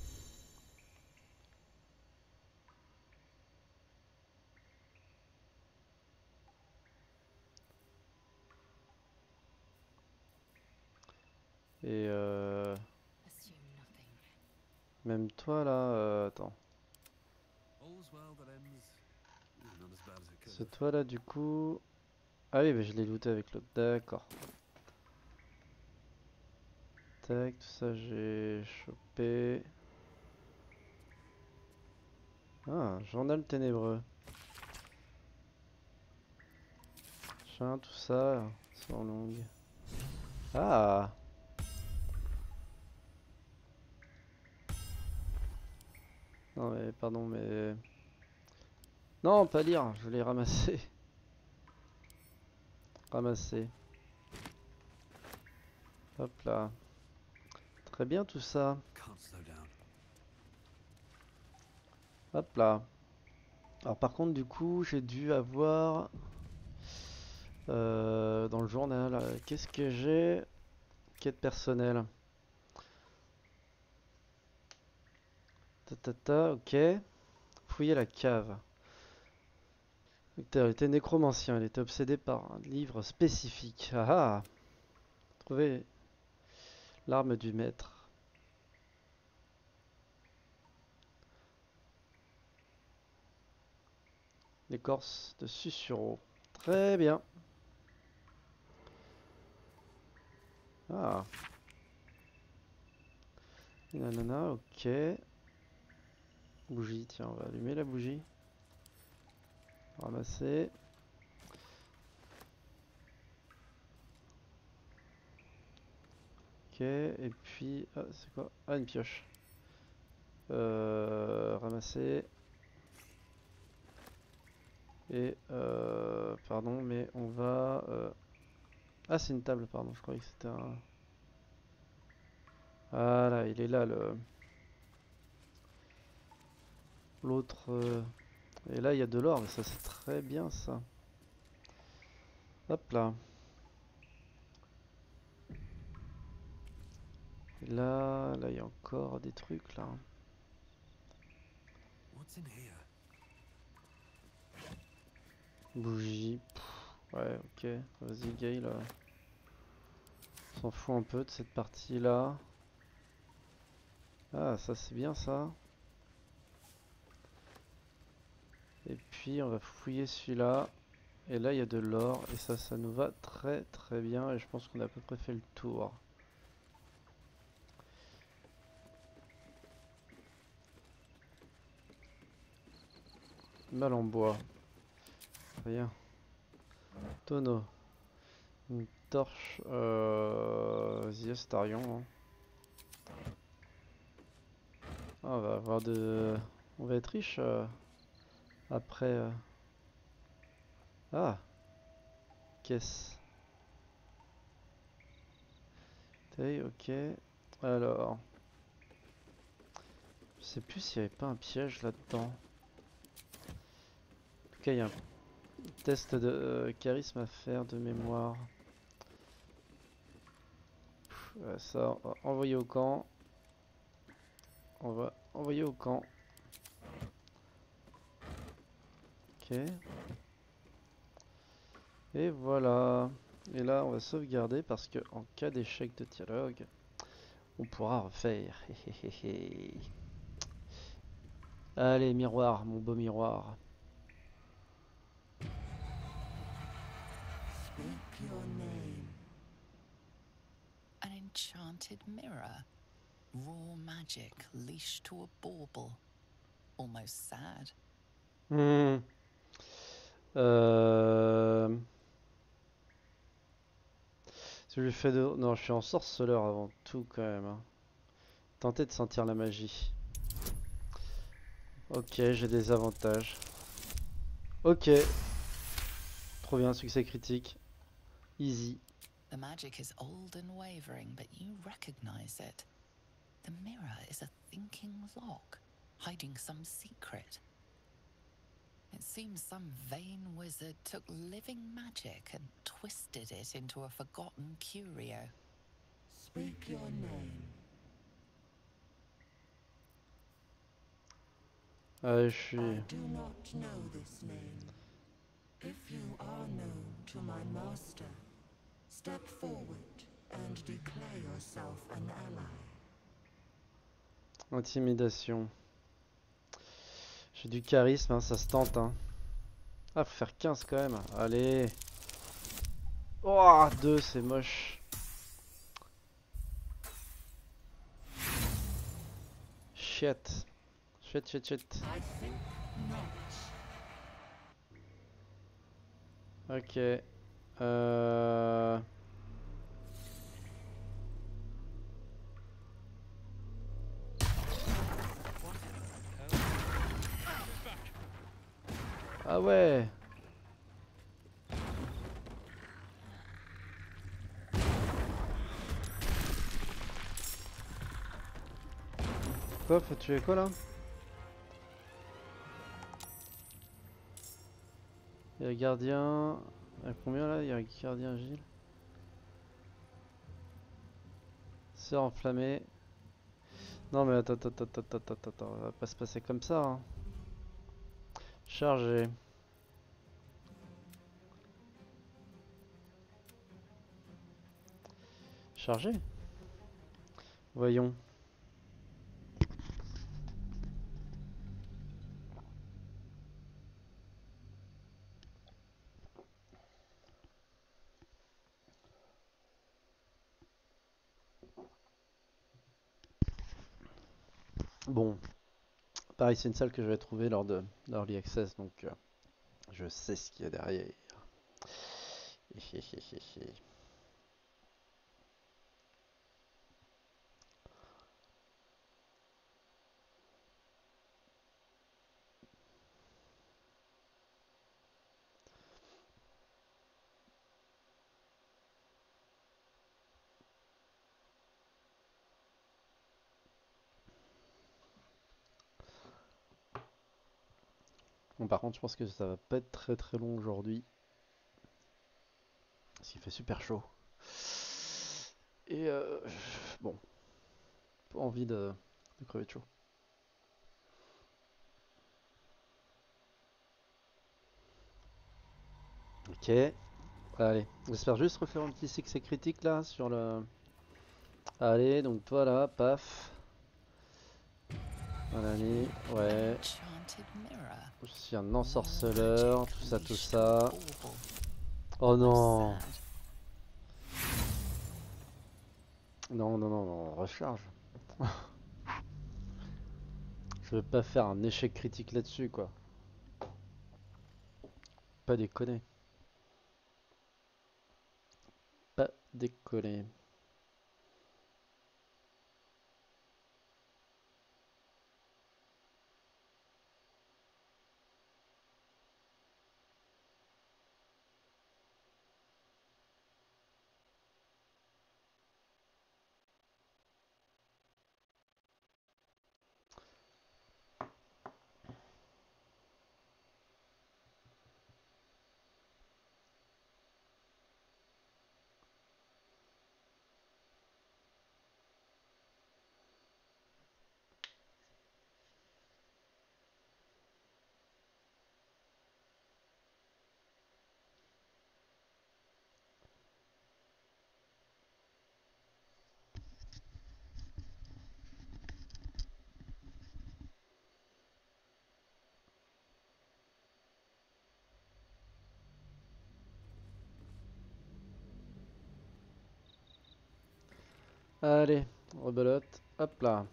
Et Assume nothing. même toi là, attends. All's well that ends not as bad as it could Ce have. toit là du coup... Ah oui, mais je l'ai looté avec l'autre, d'accord. Tac, tout ça j'ai chopé. Ah, journal ténébreux. Machin, tout ça, sans longue. Ah! Non mais pardon mais... Non, pas lire, je l'ai ramassé. Ramasser. Hop là. Très bien tout ça. Can't slow down. Hop là. Alors par contre du coup j'ai dû avoir... dans le journal, qu'est-ce que j'ai? Quête personnelle. Ok. Fouiller la cave. Victor était nécromancien, il était obsédé par un livre spécifique. Ah ah! Trouver l'arme du maître. L'écorce de Susurro. Très bien. Ah. Nanana, ok. Bougie, tiens, on va allumer la bougie. Ramasser. Ok, et puis... Ah, c'est quoi? Ah, une pioche. Ramasser. Et... pardon, mais on va... Ah, c'est une table, pardon, je croyais que c'était un... Voilà, il est là, le... L'autre... Et là, il y a de l'or, mais ça, c'est très bien, ça. Hop là. Et là, il y a encore des trucs, là. What's in here? Bougie. Ouais, ok. Vas-y, Gale. On s'en fout un peu de cette partie-là. Ah, ça, c'est bien, ça. Et puis, on va fouiller celui-là. Et là, il y a de l'or. Et ça nous va très très bien. Et je pense qu'on a à peu près fait le tour. Mal en bois. Rien. Tonneau. Une torche. Vas-y, Astarion. Hein. Ah, on va avoir de... On va être riche après... Ah! Caisse. Ok. Alors... Je sais plus s'il n'y avait pas un piège là-dedans. En tout cas, il y a un test de charisme à faire de mémoire. Ouais, ça, on va envoyer au camp. On va envoyer au camp. Ok. Et voilà. Et là, on va sauvegarder parce que en cas d'échec de dialogue, on pourra refaire. Allez, miroir, mon beau miroir. Speak your name. An enchanted mirror. Raw magic leashed to a bauble. Almost sad. Hmm. Euh... Si je lui fais de... Non, je suis en sorceleur avant tout quand même. Hein. Tenter de sentir la magie. Ok, j'ai des avantages. Ok. Trop bien, succès critique. Easy. The magic is old and wavering, but you recognize it. The mirror is a thinking lock, hiding some secret. It seems some vain wizard took living magic and twisted it into a forgotten curio. Speak your name. Allez, je suis... I do not know this name. If you are known to my master, step forward and declare yourself an ally. Intimidation. J'ai du charisme, hein, ça se tente. Hein. Ah, faut faire 15 quand même. Allez. Oh, 2, c'est moche. Shit. Shit, shit, shit. I think not. Ok. Euh... Ah ouais. Quoi, faut tuer quoi là? Il y a le gardien. Il y a combien là? Il y a un gardien Gilles. Sœur enflammée. Non mais attends, ça va pas se passer comme ça. Hein. Chargé. Chargé? Voyons. Bon, pareil, c'est une salle que je vais trouver lors de l'Early Access, donc je sais ce qu'il y a derrière. Bon, par contre, je pense que ça va pas être très très long aujourd'hui. Parce qu'il fait super chaud. Et bon, pas envie de crever de chaud. Ok, allez, j'espère juste refaire un petit succès critique là sur le... Allez, donc toi là, paf. Voilà, ouais. Enchanted mirror. Je suis un ensorceleur, tout ça, tout Leashed ça. to a bauble. Oh non! Sad. Non, non, non, non, recharge. Je veux pas faire un échec critique là-dessus, quoi. Pas déconner. Pas déconner. Allez, rebelote. Hop là.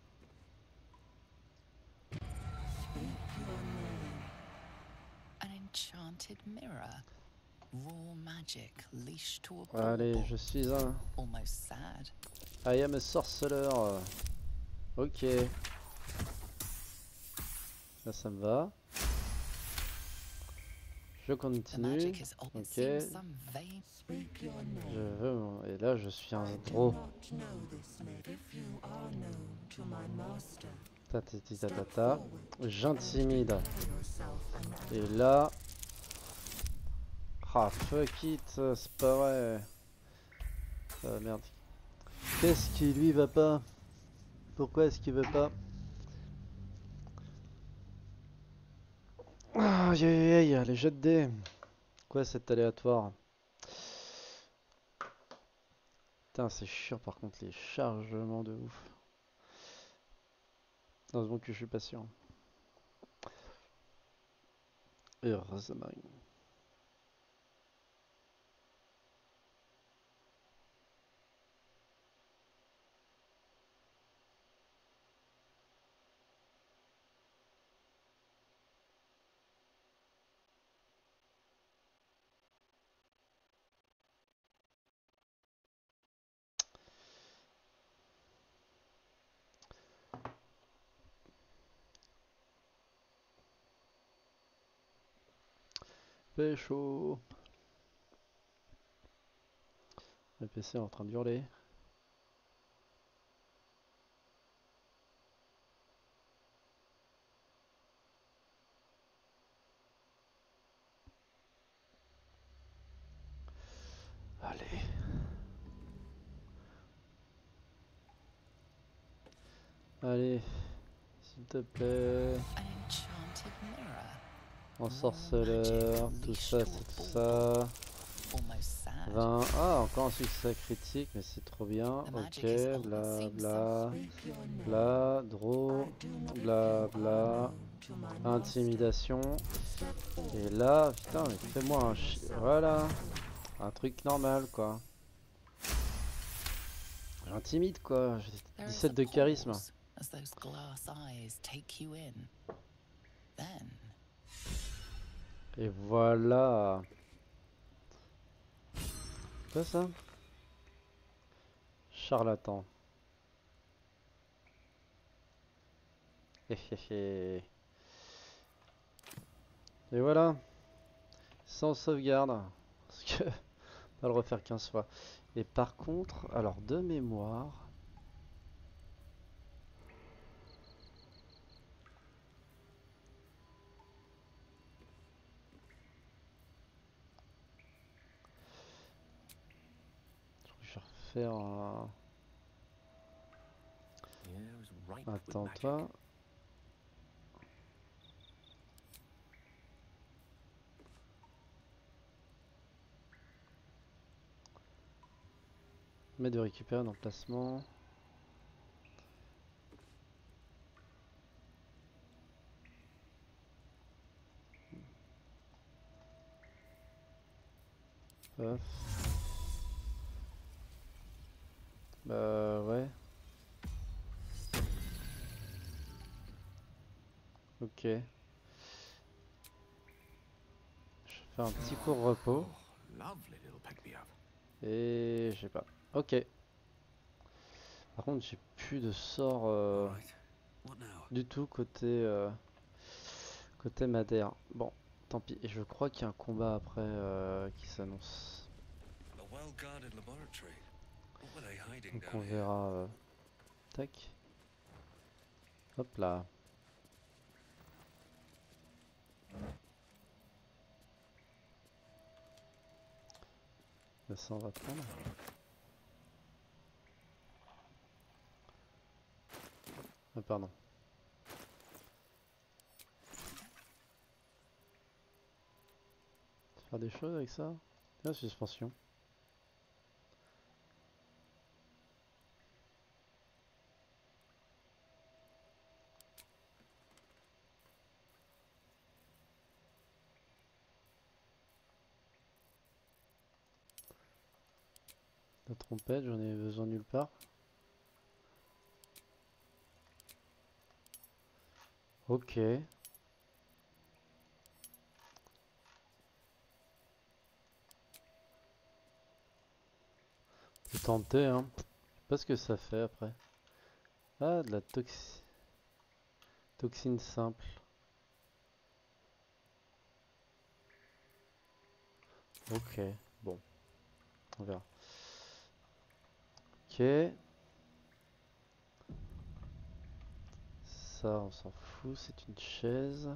An enchanted mirror. Raw magic leashed to a Allez, bauble. je suis un... Almost sad. I am a sorceleur. Ok. Là, ça me va. Je The continue. magic is it Ok. seems some vain. Speak your Je name. veux... Et là, je suis un I do gros. not know this name. If you are known to my master, Ta. J'intimide. yourself an ally. Et là... Ah, fuck it, c'est pas vrai. Merde. Qu'est-ce qui lui va pas? Pourquoi est-ce qu'il veut pas? Aïe aïe aïe, les jets de dés. Quoi cet aléatoire? Putain, c'est chiant par contre les chargements de ouf. Heureusement que je suis patient. Heureusement. Fait chaud. Le PC est en train de hurler. Allez. Allez. S'il te plaît. An enchanted mirror. Ensorceleur. Tout ça, c'est tout ça. Almost sad. 20. Ah, encore un succès critique, mais c'est trop bien. Ok, bla bla. Bla, draw. Bla bla. Intimidation. Et là, putain, mais fais-moi un voilà. Un truc normal, quoi. J'intimide, quoi. J'ai There is 17 a de charisme. pause as those glass eyes take you in. Then Et voilà. Quoi ça? Charlatan. Hé hé hé. Et voilà. Sans sauvegarde. Parce que pas le refaire 15 fois. Et par contre, alors de mémoire. Je vais refaire un. The air is ripe with Attends, magic. toi. Mais de récupérer un emplacement. Paf. Bah ouais. Ok. Je vais faire un petit court repos. Oh, lovely little pick-me-up. Et je sais pas. Ok. Par contre, j'ai plus de sort Alright. What now? du tout côté Madère. Bon, tant pis. Et je crois qu'il y a un combat après qui s'annonce. A well-guarded laboratory. What were they hiding Donc down on here? verra. Tac. Hop là. Ça on va prendre. Ah pardon. Faire des choses avec ça? La suspension. La trompette, j'en ai besoin nulle part. Ok. Faut tenter, hein. Je sais pas ce que ça fait après. Ah, de la toxine simple. Ok, bon, on verra. Ok. Ça, on s'en fout, c'est une chaise.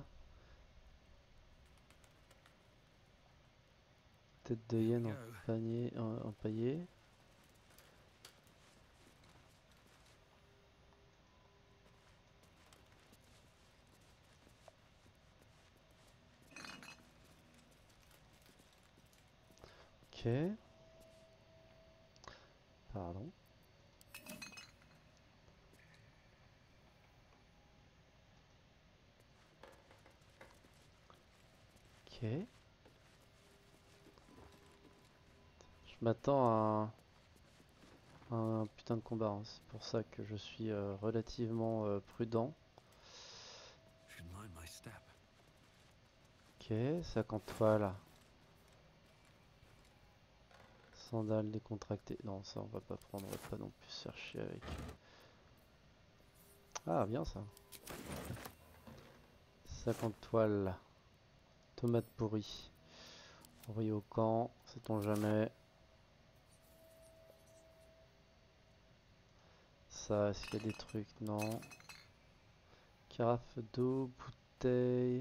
Tête de Here we hyène go. empaillée. Ok. Pardon. Ok. Je m'attends à un putain de combat, hein. C'est pour ça que je suis relativement prudent. Should mind my step. Ok, 50 toiles. Sandales décontractées. Non, ça on va pas prendre, on va pas non plus se faire chier avec. Ah, bien ça. 50 toiles. Tomates pourries. Envoyé au camp, sait-on jamais. Ça, est-ce qu'il y a des trucs? Non. Carafe d'eau, bouteille.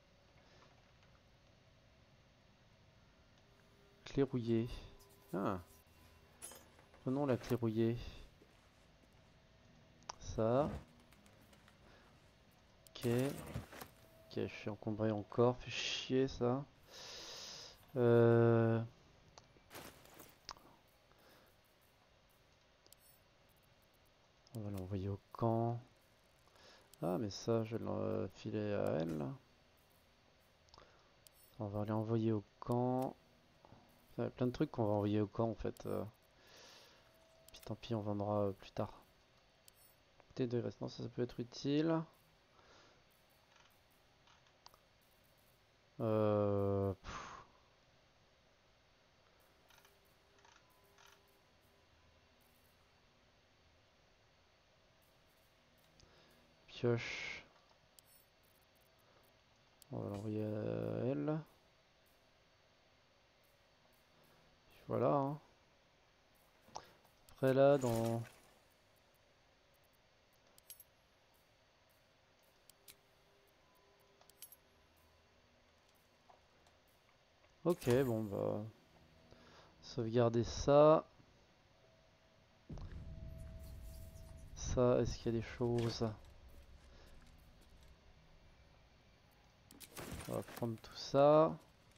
Clé rouillée. Ah. Prenons la clé rouillée. Ça. Ok. Ok, je suis encombré encore. Fait chier ça. On va l'envoyer au camp. Ah, mais ça, je vais le filer à elle. On va l'envoyer au camp. Il y a plein de trucs qu'on va envoyer au camp en fait. Puis tant pis, on vendra plus tard. Bouteille de graisse, non, ça peut être utile. Pff. Pioche. On va l'envoyer à elle. Puis voilà. Hein. Après là, dans... Ok, bon bah... Sauvegarder ça. Ça, est-ce qu'il y a des choses? On va prendre tout ça.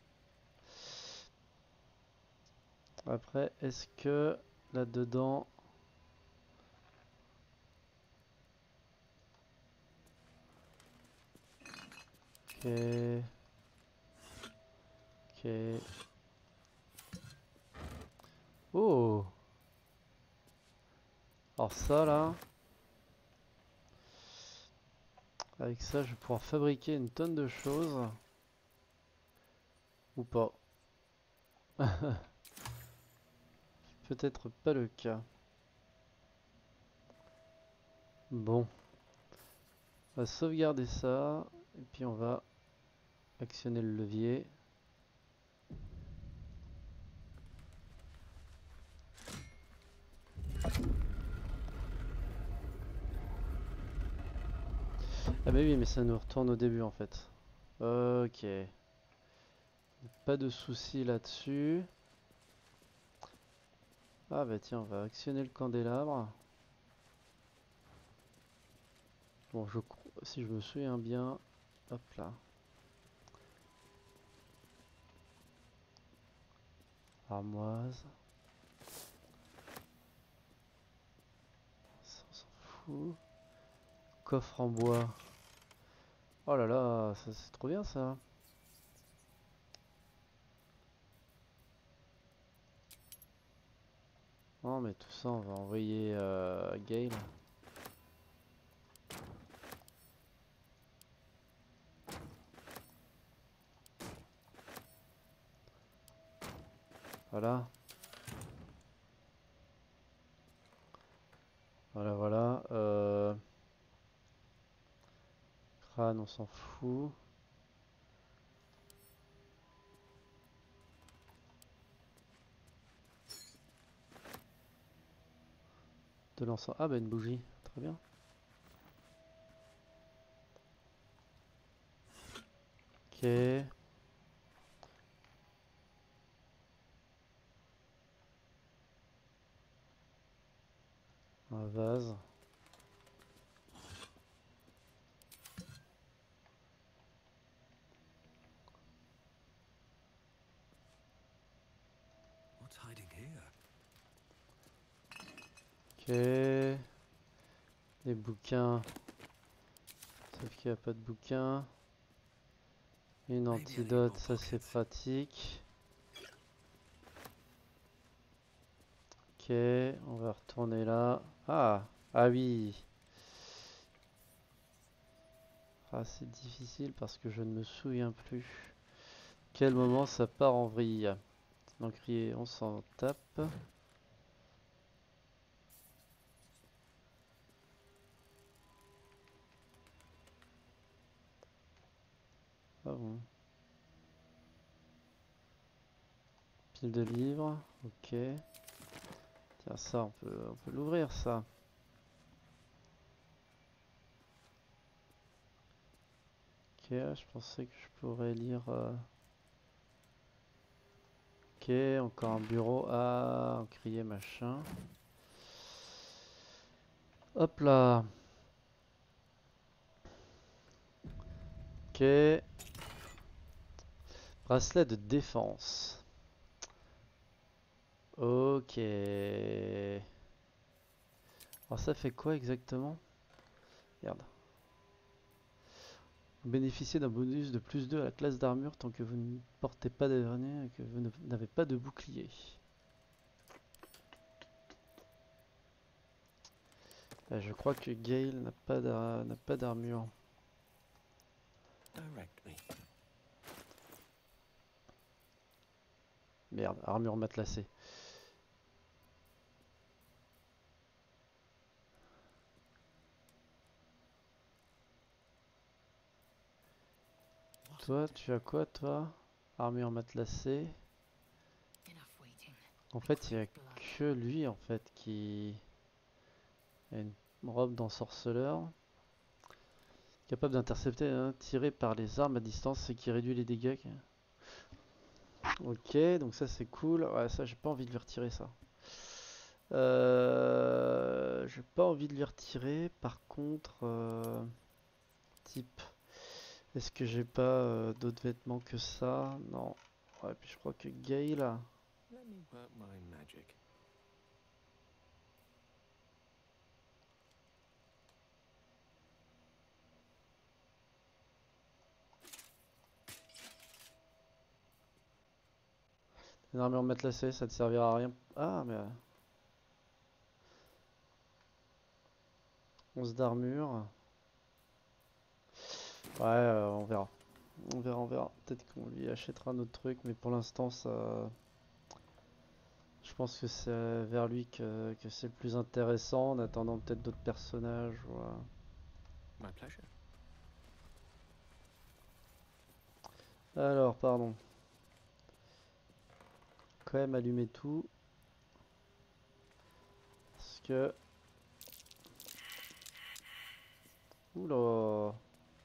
Après, est-ce que là-dedans... Ok. Ok. Oh! Alors ça là... Avec ça, je vais pouvoir fabriquer une tonne de choses. Ou pas. Peut-être pas le cas. Bon. On va sauvegarder ça. Et puis on va actionner le levier. Ah bah oui, mais ça nous retourne au début en fait. Ok. Pas de soucis là-dessus. Ah bah tiens, on va actionner le candélabre. Bon, si je me souviens bien, hop là. Armoise. Ça, on s'en fout. Coffre en bois. Oh là là, ça c'est trop bien ça. Non mais tout ça on va envoyer à Gale. Voilà. Voilà, voilà. Crâne, on s'en fout. De l'encens. Ah bah une bougie. Très bien. Ok. Un vase. Ok. Des bouquins. Sauf qu'il n'y a pas de bouquins. Une antidote, ça c'est pratique. Ok, on va retourner là. Ah, ah oui. Ah, c'est difficile parce que je ne me souviens plus. Quel moment ça part en vrille. L'encrier, on s'en tape. Ah bon. Pile de livres, ok. Tiens, ça, on peut l'ouvrir, ça. Ok, je pensais que je pourrais lire... Ok, encore un bureau. Ah, encrier, machin. Hop là. Ok. Bracelet de défense. Ok. Alors ça fait quoi exactement? Merde. Vous bénéficiez d'un bonus de +2 à la classe d'armure tant que vous ne portez pas de vernis et que vous n'avez pas de bouclier. Je crois que Gale n'a pas d'armure. Direct me. Merde, armure matelassée. Toi, tu as quoi, toi? Armure matelassée. Enough waiting. En fait, il n'y a que lui, en fait, qui a une robe d'ensorceleur. Capable d'intercepter un tiré par les armes à distance et qui réduit les dégâts. Ok, donc ça c'est cool. Ouais, ça j'ai pas envie de lui retirer ça. J'ai pas envie de lui retirer. Par contre, type, est-ce que j'ai pas d'autres vêtements que ça? Non. Ouais, puis je crois que Gale. Let me work my magic. Une armure matelassée, ça ne servira à rien. Ah, mais 11 d'armure. Ouais, on verra. On verra, on verra. Peut-être qu'on lui achètera un autre truc, mais pour l'instant, ça. Je pense que c'est vers lui que c'est le plus intéressant, en attendant peut-être d'autres personnages. Voilà. My pleasure. Alors, pardon. Quand même allumer tout. Parce que... Oula.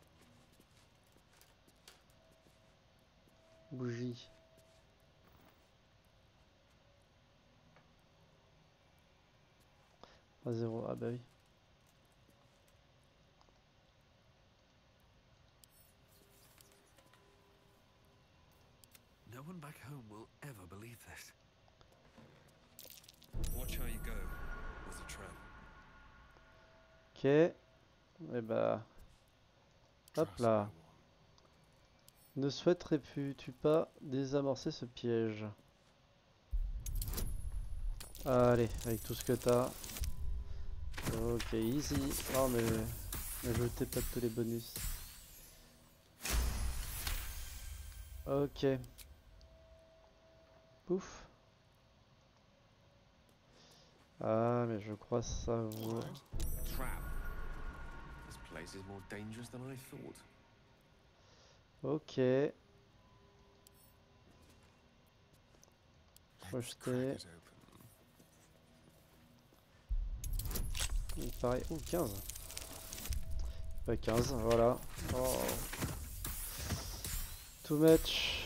Bougie. À 0. Ah bah oui. No one back home will ever believe this. Watch how you go. There's a trap. Ok. Et bah... Hop Trust no là. one. Ne souhaiterais-tu pas désamorcer ce piège? Allez, avec tout ce que t'as. Ok, easy. Non mais... Ne jetez pas tous les bonus. Ok. Pouf. Ah, mais je crois savoir. Trap. This place is more dangerous than I thought. Ok. Let's crack Projeté. it open. Il paraît. Oh, 15. Ouais, 15, voilà. Oh. Too much.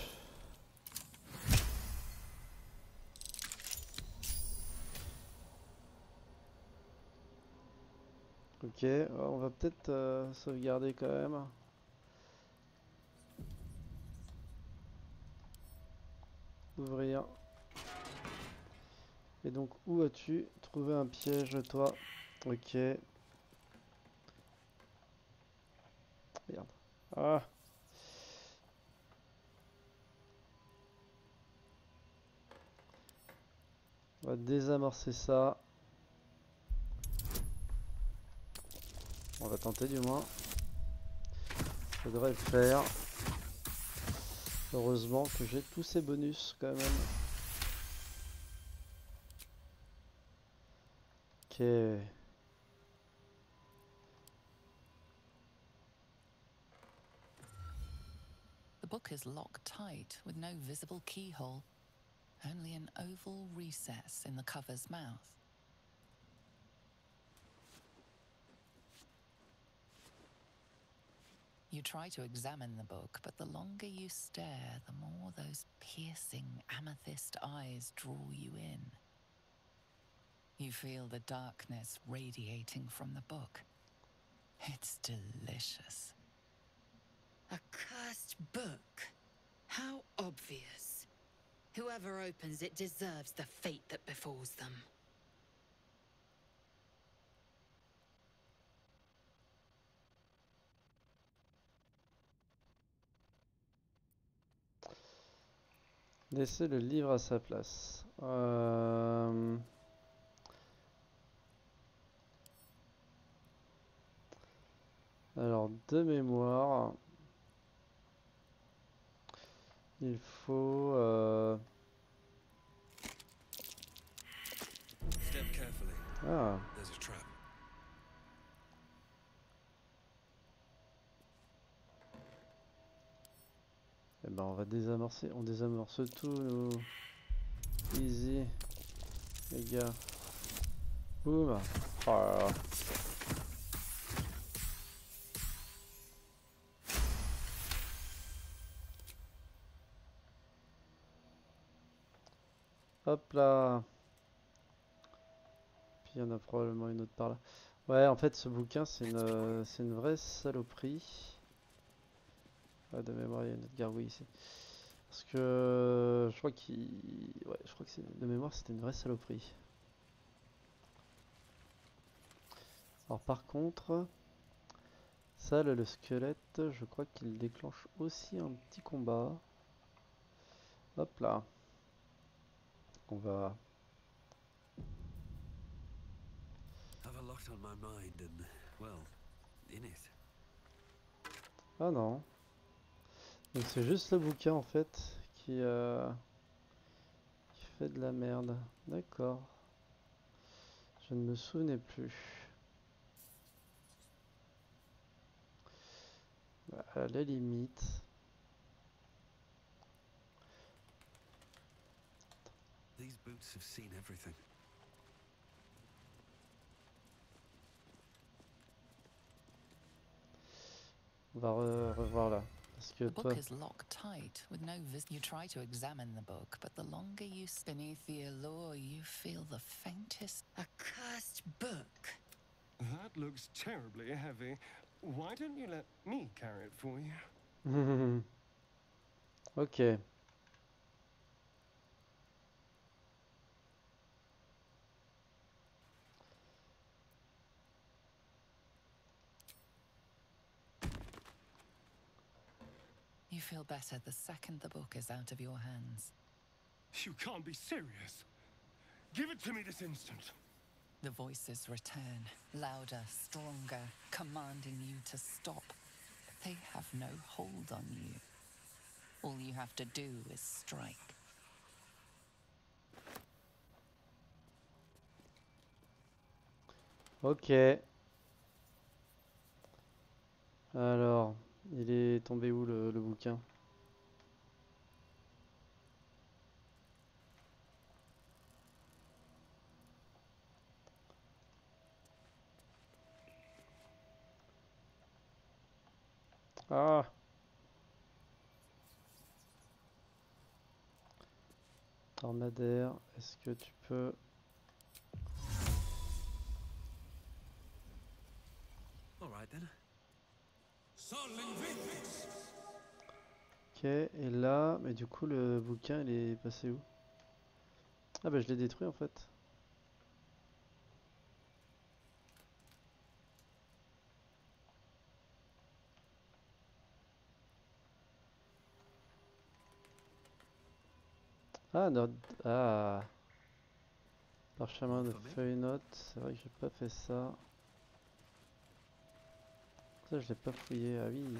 Ok, on va peut-être sauvegarder quand même. Ouvrir. Et donc, où as-tu trouver un piège, toi. Ok. Merde. Ah. On va désamorcer ça. On va tenter du moins. Ça devrait le faire. Heureusement que j'ai tous ces bonus quand même. Ok. The book is locked tight with no visible keyhole, only an oval recess in the cover's mouth. You try to examine the book, but the longer you stare, the more those piercing amethyst eyes draw you in. You feel the darkness radiating from the book. It's delicious. A cursed book. How obvious. Whoever opens it deserves the fate that befalls them. Laissez le livre à sa place. Alors, de mémoire, il faut... Step carefully. Ah, There's a trap. eh ben on va désamorcer. On désamorce tout, nous. Easy, les gars. Boum. Oh là là. Hop là. Puis il y en a probablement une autre par là. Ouais, en fait, ce bouquin, c'est une vraie saloperie. Ouais, de mémoire, il y a une autre gargouille ici. Parce que je crois qu'il... Ouais, je crois que c'est... De mémoire, c'était une vraie saloperie. Alors par contre... Ça, le squelette, je crois qu'il déclenche aussi un petit combat. Hop là. On va... Have a lot on my mind and, well, in it. Ah non. Donc c'est juste le bouquin en fait qui fait de la merde. D'accord. Je ne me souvenais plus. Bah, à la limite. These boots have seen everything. On va revoir là. Parce que The toi... book is locked tight with no You try to examine the book, but the longer you beneath the allure, you feel the faintest. A cursed book. That looks terribly heavy. Why don't you let me carry it for you? Ok. You feel better the second the book is out of your hands. You can't be serious. Give it to me this instant. The voices return, louder, stronger, commanding you to stop. They have no hold on you. All you have to do is strike. Ok. Alors, il est tombé où le bouquin? Ah! Armadaire, est-ce que tu peux... All right then. Ok, et là, mais du coup le bouquin il est passé où? Ah bah je l'ai détruit en fait. Ah, ah. Parchemin de For me? feuilles notes, c'est vrai que j'ai pas fait ça. Ça, je l'ai pas fouillé, ah oui.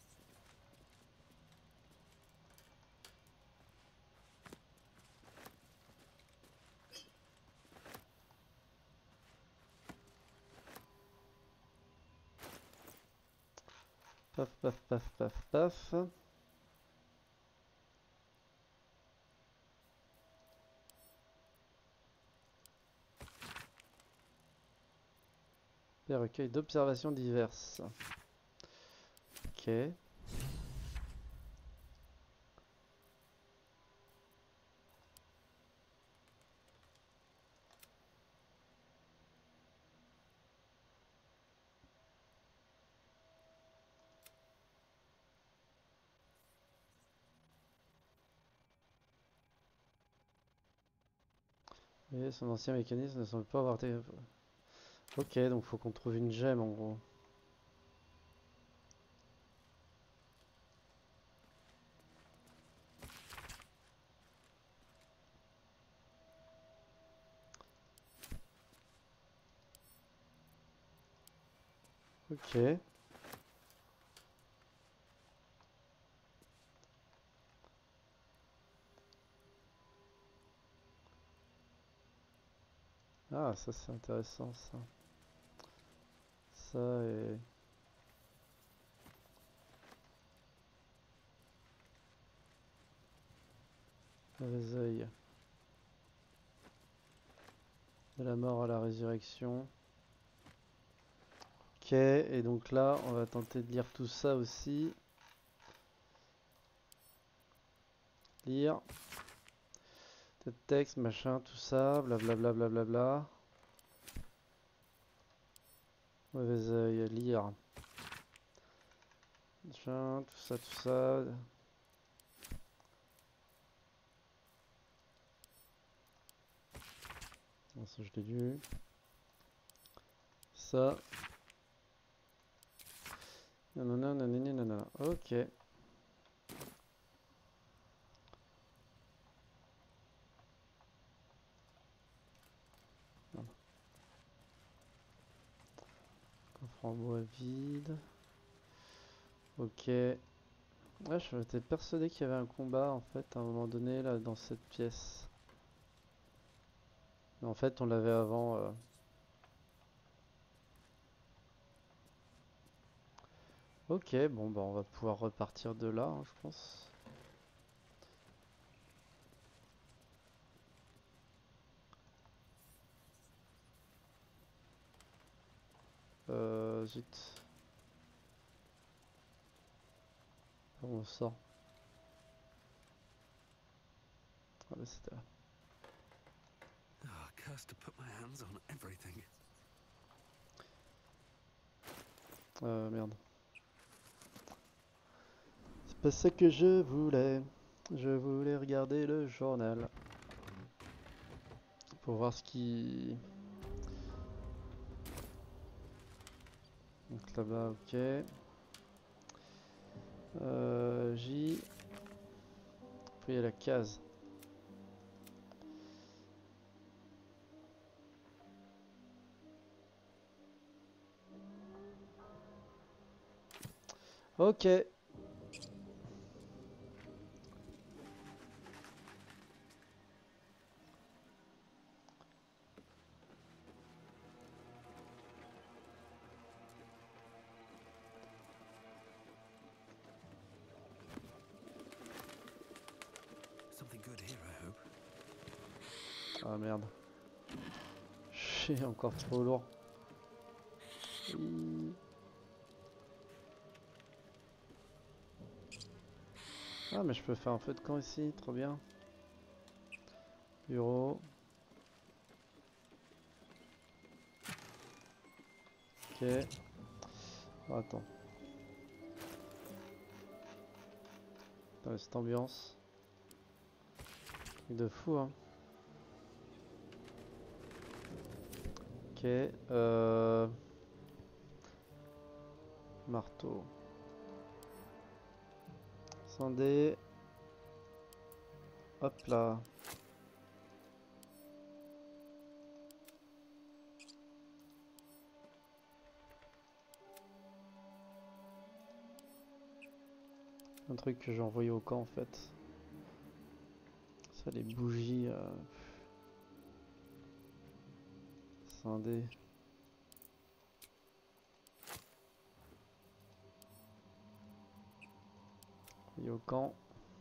Paf, paf, paf, paf, paf. Des recueils d'observations diverses. Ok. Et son ancien mécanisme ne semble pas avoir été... Ok, donc faut qu'on trouve une gemme en gros. Ok. Ah, ça c'est intéressant ça. Ça et... Mauvais œil. De la mort à la résurrection. Ok, et donc là, on va tenter de lire tout ça aussi. Lire. Texte, machin, tout ça, blablabla, blablabla. Mauvais œil, lire. Machin, tout ça, tout ça. Non, ça je l'ai lu. Ça. Nanana, nanana, nanana. Ok. Coffre en bois vide. Ok. Ouais, j'étais persuadé qu'il y avait un combat en fait à un moment donné là dans cette pièce. Mais en fait on l'avait avant. Ok, bon bah on va pouvoir repartir de là, hein, je pense. Zut. Comment on sort? Ah bah c'était là. Ah, cursed to put my hands on everything. Merde. C'est pas ça que je voulais. Je voulais regarder le journal. Pour voir ce qui... Donc là-bas, ok. J. Puis il y a la case. Ok. Something good here, I hope. Ah merde. Chier, encore trop lourd. Ah mais je peux faire un feu de camp ici, trop bien. Bureau. Ok. Oh, attends. Dans cette ambiance. Truc de fou hein. Ok. Marteau. Scindé. Hop là. Un truc que j'ai envoyé au camp en fait. Ça, les bougies. Scindées. Et au camp.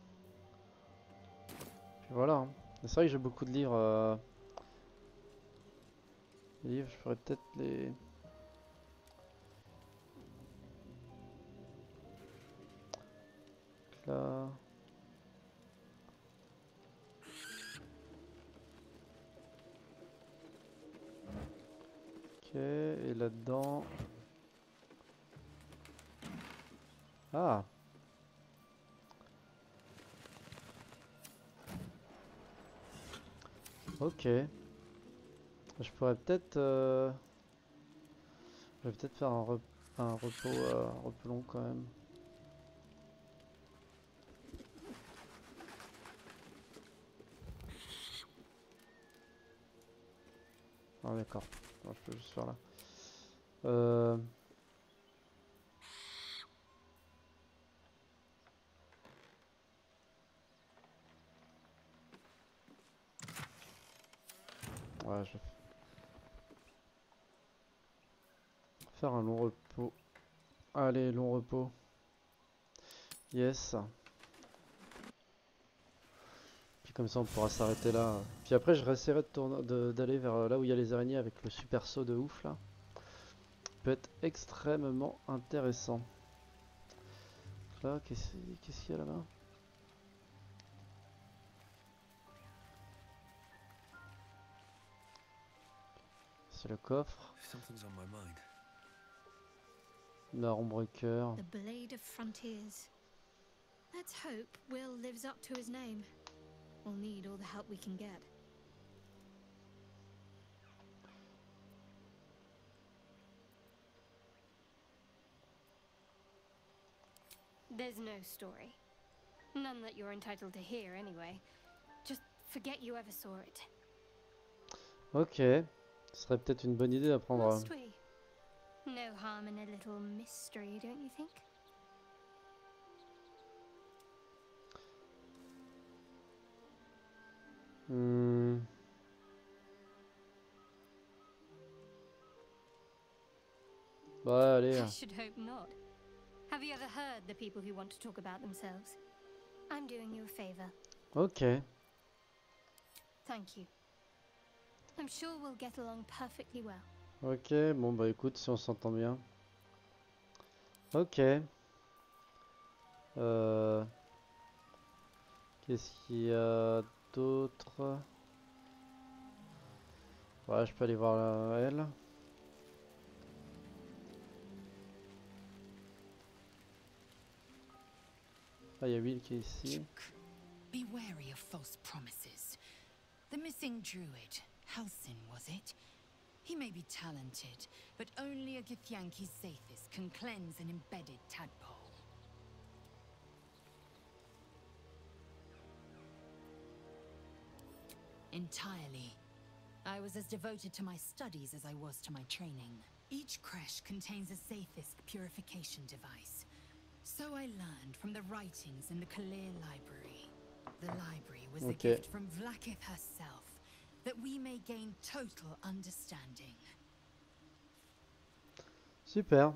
Puis voilà. Hein. C'est vrai que j'ai beaucoup de livres. Les livres, je pourrais peut-être les. Là. Ok, et là-dedans. Ah! Ok. Je pourrais peut-être. Je vais peut-être faire un repos long quand même. Ah d'accord. Non, je peux juste faire là. Ouais, je vais faire un long repos. Allez, long repos. Yes. Puis comme ça on pourra s'arrêter là. Puis après je réessayerai d'aller vers là où il y a les araignées avec le super saut de ouf là. Ça peut être extrêmement intéressant. Là, qu'est-ce qu'il y a là-bas? C'est le coffre. Something's on my mind. Marron breaker. The Blade of Frontiers. Let's hope Will lives up to his name. We'll need all the help we can get. There's no story. None that you're entitled to hear anyway. Just forget you ever saw it. Ok. Ce serait peut-être une bonne idée d'apprendre. Must we? No harm in a little mystery, don't you think? Ouais, allez. I should hope not. Have you ever heard the people who want to talk about themselves? I'm doing you a favor. Ok. Thank you. I'm sure we'll get along perfectly well. Ok, bon bah écoute, si on s'entend bien. Ok. Qu'est-ce qu'il y a d'autre? Ouais, je peux aller voir elle. Ah, il y a Will qui est ici. Be wary of false promises. The missing druid, Halsin, was it? He may be talented, but only a Githyanki Zathis can cleanse an embedded tadpole. Entirely. I was as devoted to my studies as I was to my training. Each creche contains a Zathis purification device. So I learned from the writings in the Kalir Library. The library was the gift from Vlaakith herself, that we may gain total understanding. Super.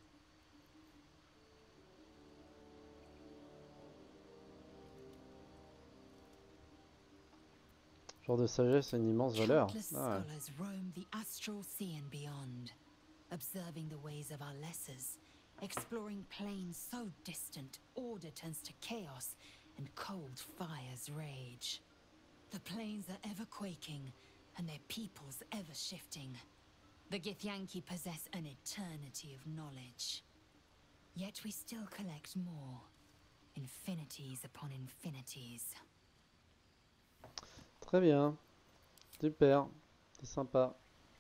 Genre de sagesse a une immense valeur. Countless scholars roam the astral sea and beyond, observing the ways of our lessers, exploring planes so distant, order turns to chaos, and cold fires rage. The planes are ever quaking, and their peoples ever shifting. The Githyanki possess an eternity of knowledge. Yet we still collect more. Infinities upon infinities. Très bien. Super. C'est sympa.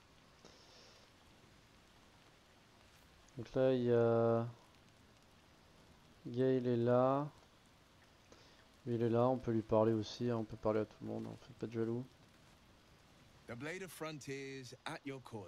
Donc là, il y a... Gail est là. Lui, il est là, on peut lui parler aussi, hein, on peut parler à tout le monde, hein, faites pas de jaloux. The Blade of Frontiers at your calling.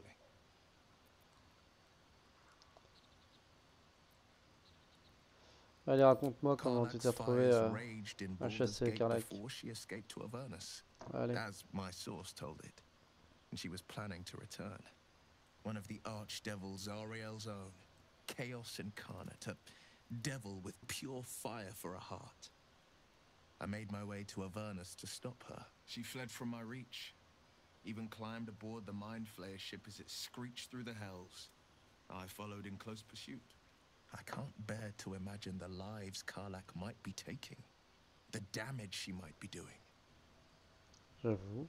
Allez, raconte-moi comment tu Karlach's t'es retrouvé fires raged in à Baldur's chasser Gate Karlach. before she escaped to Avernus, Allez. as my source told it, and she was planning to return. One of the archdevils Ariel's own, Chaos Incarnate, a devil with pure fire for a heart. I made my way to Avernus to stop her. She fled from my reach, even climbed aboard the Mind Flayer ship as it screeched through the hells. I followed in close pursuit. I can't bear to imagine the lives Karlach might be taking, the damage she might be doing. J'avoue.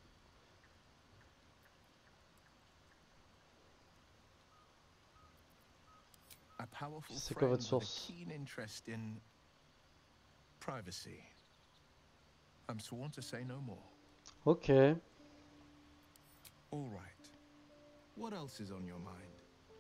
A powerful C'est quoi friend votre with a source? keen interest in privacy. I'm sworn to say no more. Ok. All right. What else is on your mind?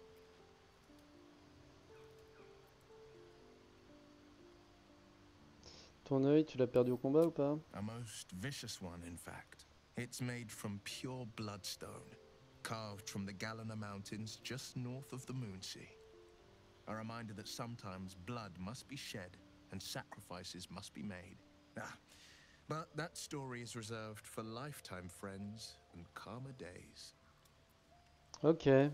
Ton œil, tu l'as perdu au combat ou pas? A most vicious one, in fact. It's made from pure bloodstone, carved from the Galena Mountains just north of the Moonsea. A reminder that sometimes blood must be shed and sacrifices must be made. But that story is reserved for lifetime friends and calmer days. Ok.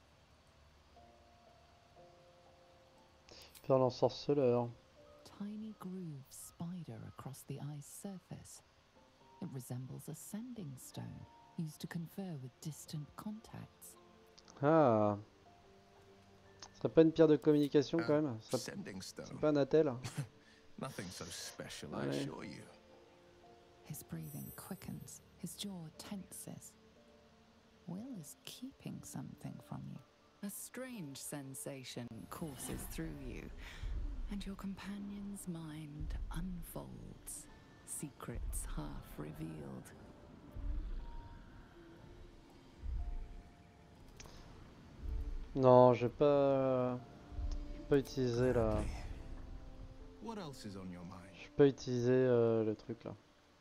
Faire l'ensorceleur. Tiny grooves spider across the ice surface. It resembles a sending stone used to confer with distant contacts. Ah. Ce serait pas une pierre de communication quand même? Ce serait Sending c'est stone. pas un attel? Nothing so special, I Allez. assure you. His breathing quickens, his jaw tenses. Will is keeping something from you. A strange sensation courses through you, and your companion's mind unfolds, secrets half revealed. Non, je vais pas utiliser la. What else is on your mind? Je vais pas utiliser le truc là.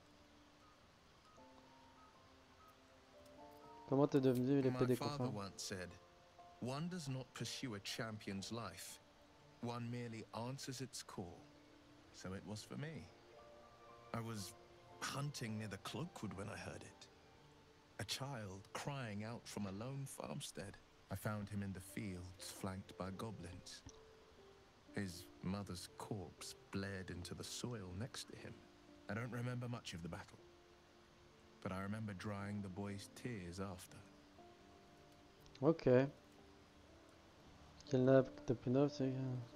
Comment t'es devenu l'épée My des father confins? once said, one does not pursue a champion's life. One merely answers its call. So it was for me. I was hunting near the Cloakwood when I heard it. A child crying out from a lone farmstead. I found him in the fields, flanked by goblins. His mother's corpse blared into the soil next to him. I don't remember much of the battle, but I remember drying the boy's tears after. Ok. Kidnap depuis 9, c'est.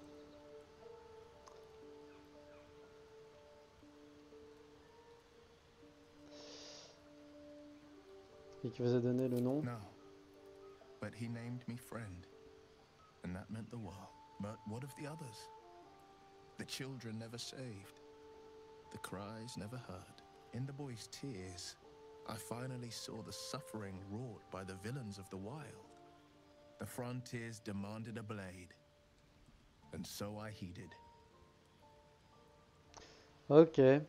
Et qui vous a donné le nom? No, but he named me friend, and that meant the world. But what of the others? The children never saved, the cries never heard. In the boy's tears, I finally saw the suffering wrought by the villains of the wild. The frontiers demanded a blade, and so I heeded. Ok.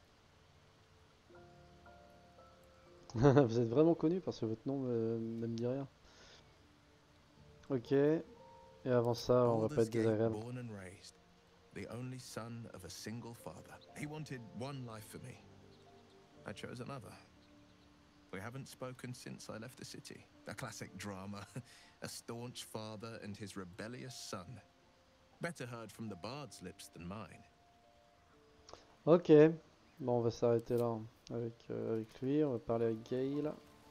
Vous êtes vraiment connu parce que votre nom ne me dit rien. Ok. Et avant ça, on va pas Baldur's être Gate, désagréable. born and raised, the only son of a single father. He wanted one life for me. I chose another. We haven't spoken since I left the city. A classic drama. A staunch father and his rebellious son. Better heard from the bard's lips than mine. Ok. Bon, on va s'arrêter là avec lui. On va parler avec Gale.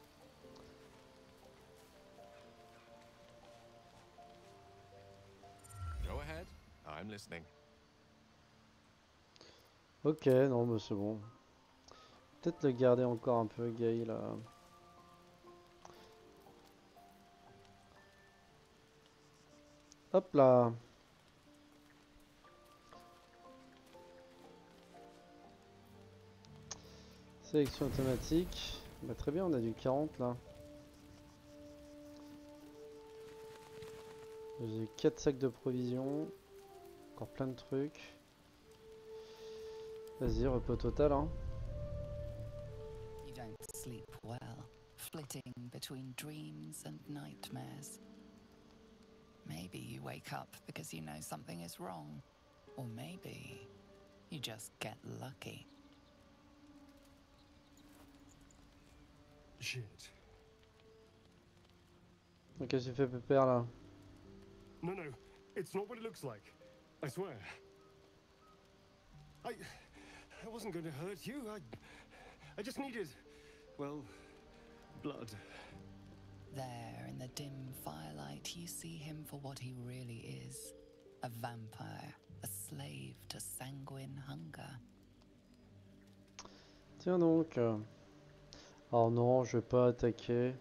Go ahead. I'm listening. Ok, non, mais c'est bon. Peut-être le garder encore un peu, Gale. Hop là. Sélection automatique. Bah, très bien, on a du 40 là. J'ai 4 sacs de provisions. Encore plein de trucs. Vas-y, repos total, hein. You don't sleep well, flitting between dreams and nightmares. Maybe you wake up because you know something is wrong, or maybe you just get lucky. Shit. Qu'est-ce que tu fais, Pépère, là? No, no, it's not what it looks like. I swear. I wasn't going to hurt you. I just needed, well, blood. There, in the dim firelight, you see him for what he really is. A vampire, a slave to sanguine hunger. Tiens donc. Oh non, je vais pas attaquer.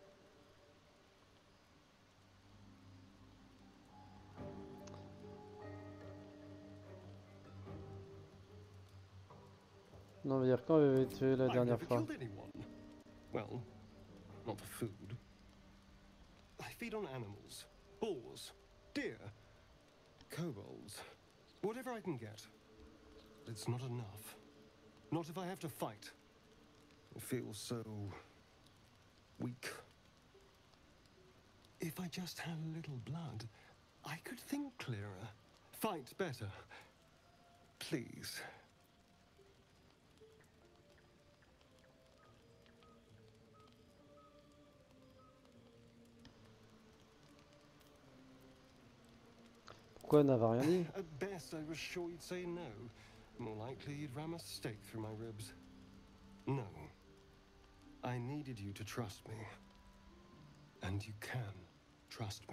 Non, mais dire quand on avait tué la I've dernière never fois. killed anyone. Well, not for food. I feed on animals. Boars. Deer. Kobolds. Whatever I can get. It's not enough. Not if I have to fight. I feel so... weak. If I just had a little blood, I could think clearer. Fight better. Please. Pourquoi elle n'avait rien dit? At best, I was sure you'd say no. More likely, you'd ram a stake through my ribs. No. I needed you to trust me. And you can trust me.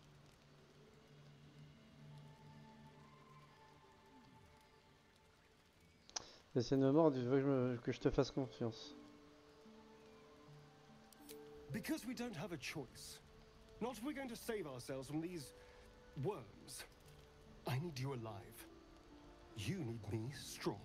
Essaye de me mordre, tu veux que je te fasse confiance. Because we don't have a choice. Not if we're going to save ourselves from these worms. I need you alive. You need me strong.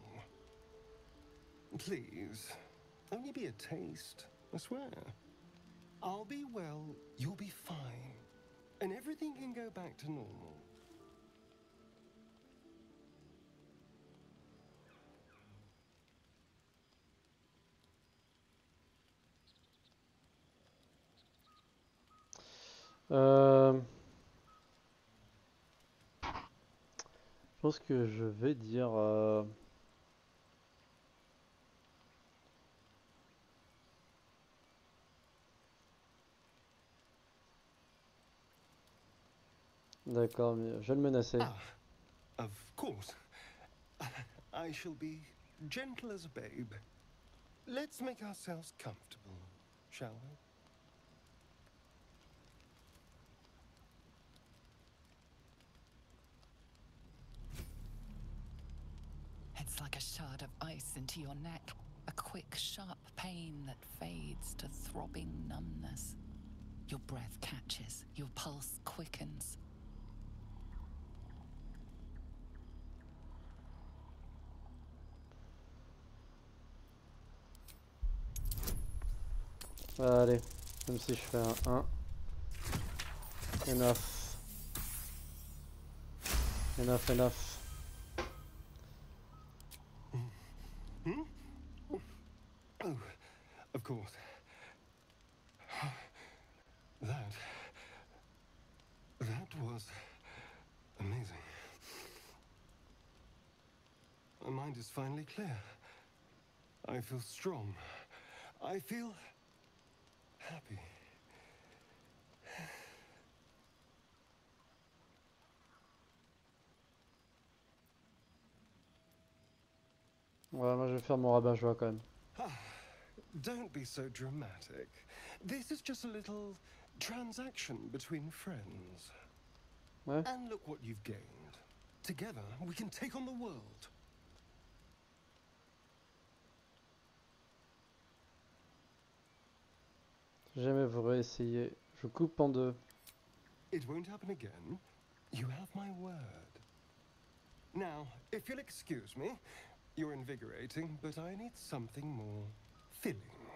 Please, only be a taste, I swear. I'll be well, you'll be fine. And everything can go back to normal. Je pense que je vais dire... D'accord, mais je vais le menacer. Ah, of course. I shall be gentle as a babe. Let's make ourselves comfortable, shall we? It's like a shard of ice into your neck, a quick, sharp pain that fades to throbbing numbness. Your breath catches, your pulse quickens. Allez, même si je fais un 1. Enough. Enough, enough. Oh, of course. That was amazing. My mind is finally clear. I feel strong. I feel happy. Ouais, moi je vais faire mon rabat-joie quand même. Don't be so dramatic. This is just a little transaction between friends. Ouais. And look what you've gained. Together, we can take on the world. Si jamais vous réessayez, je coupe en deux. It won't happen again. You have my word. Now, if you'll excuse me, you're invigorating, but I need something more filling.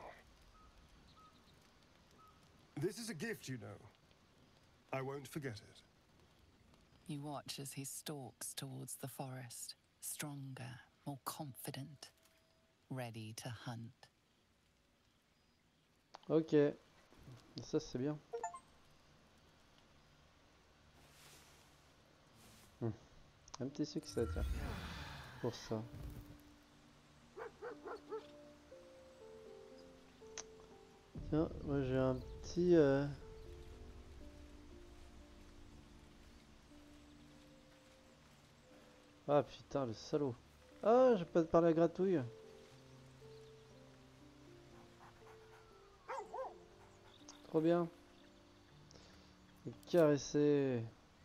This is a gift, you know. I won't forget it. You watch as he stalks towards the forest, stronger, more confident, ready to hunt. Ok, ça c'est bien. Un petit succès, tiens, pour ça. Tiens, moi j'ai un petit... Ah putain, le salaud. Ah, j'ai pas parlé à Gratouille. Trop bien. Caresser.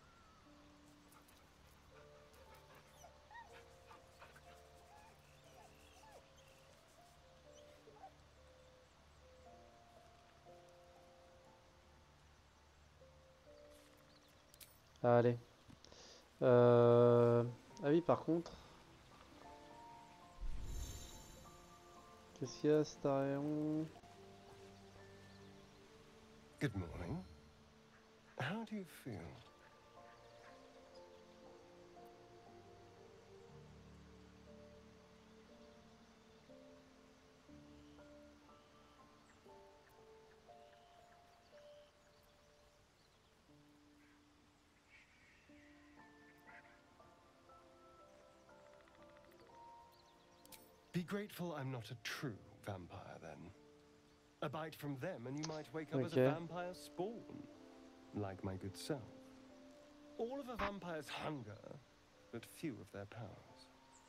Allez. Ah oui, par contre. Qu'est-ce qu'il y a, Starion? Good morning. How do you feel? Be grateful I'm not a true vampire, then. A bite from them and you might wake up as a Okay. vampire spawn, like my good self. All of a vampire's hunger, but few of their powers.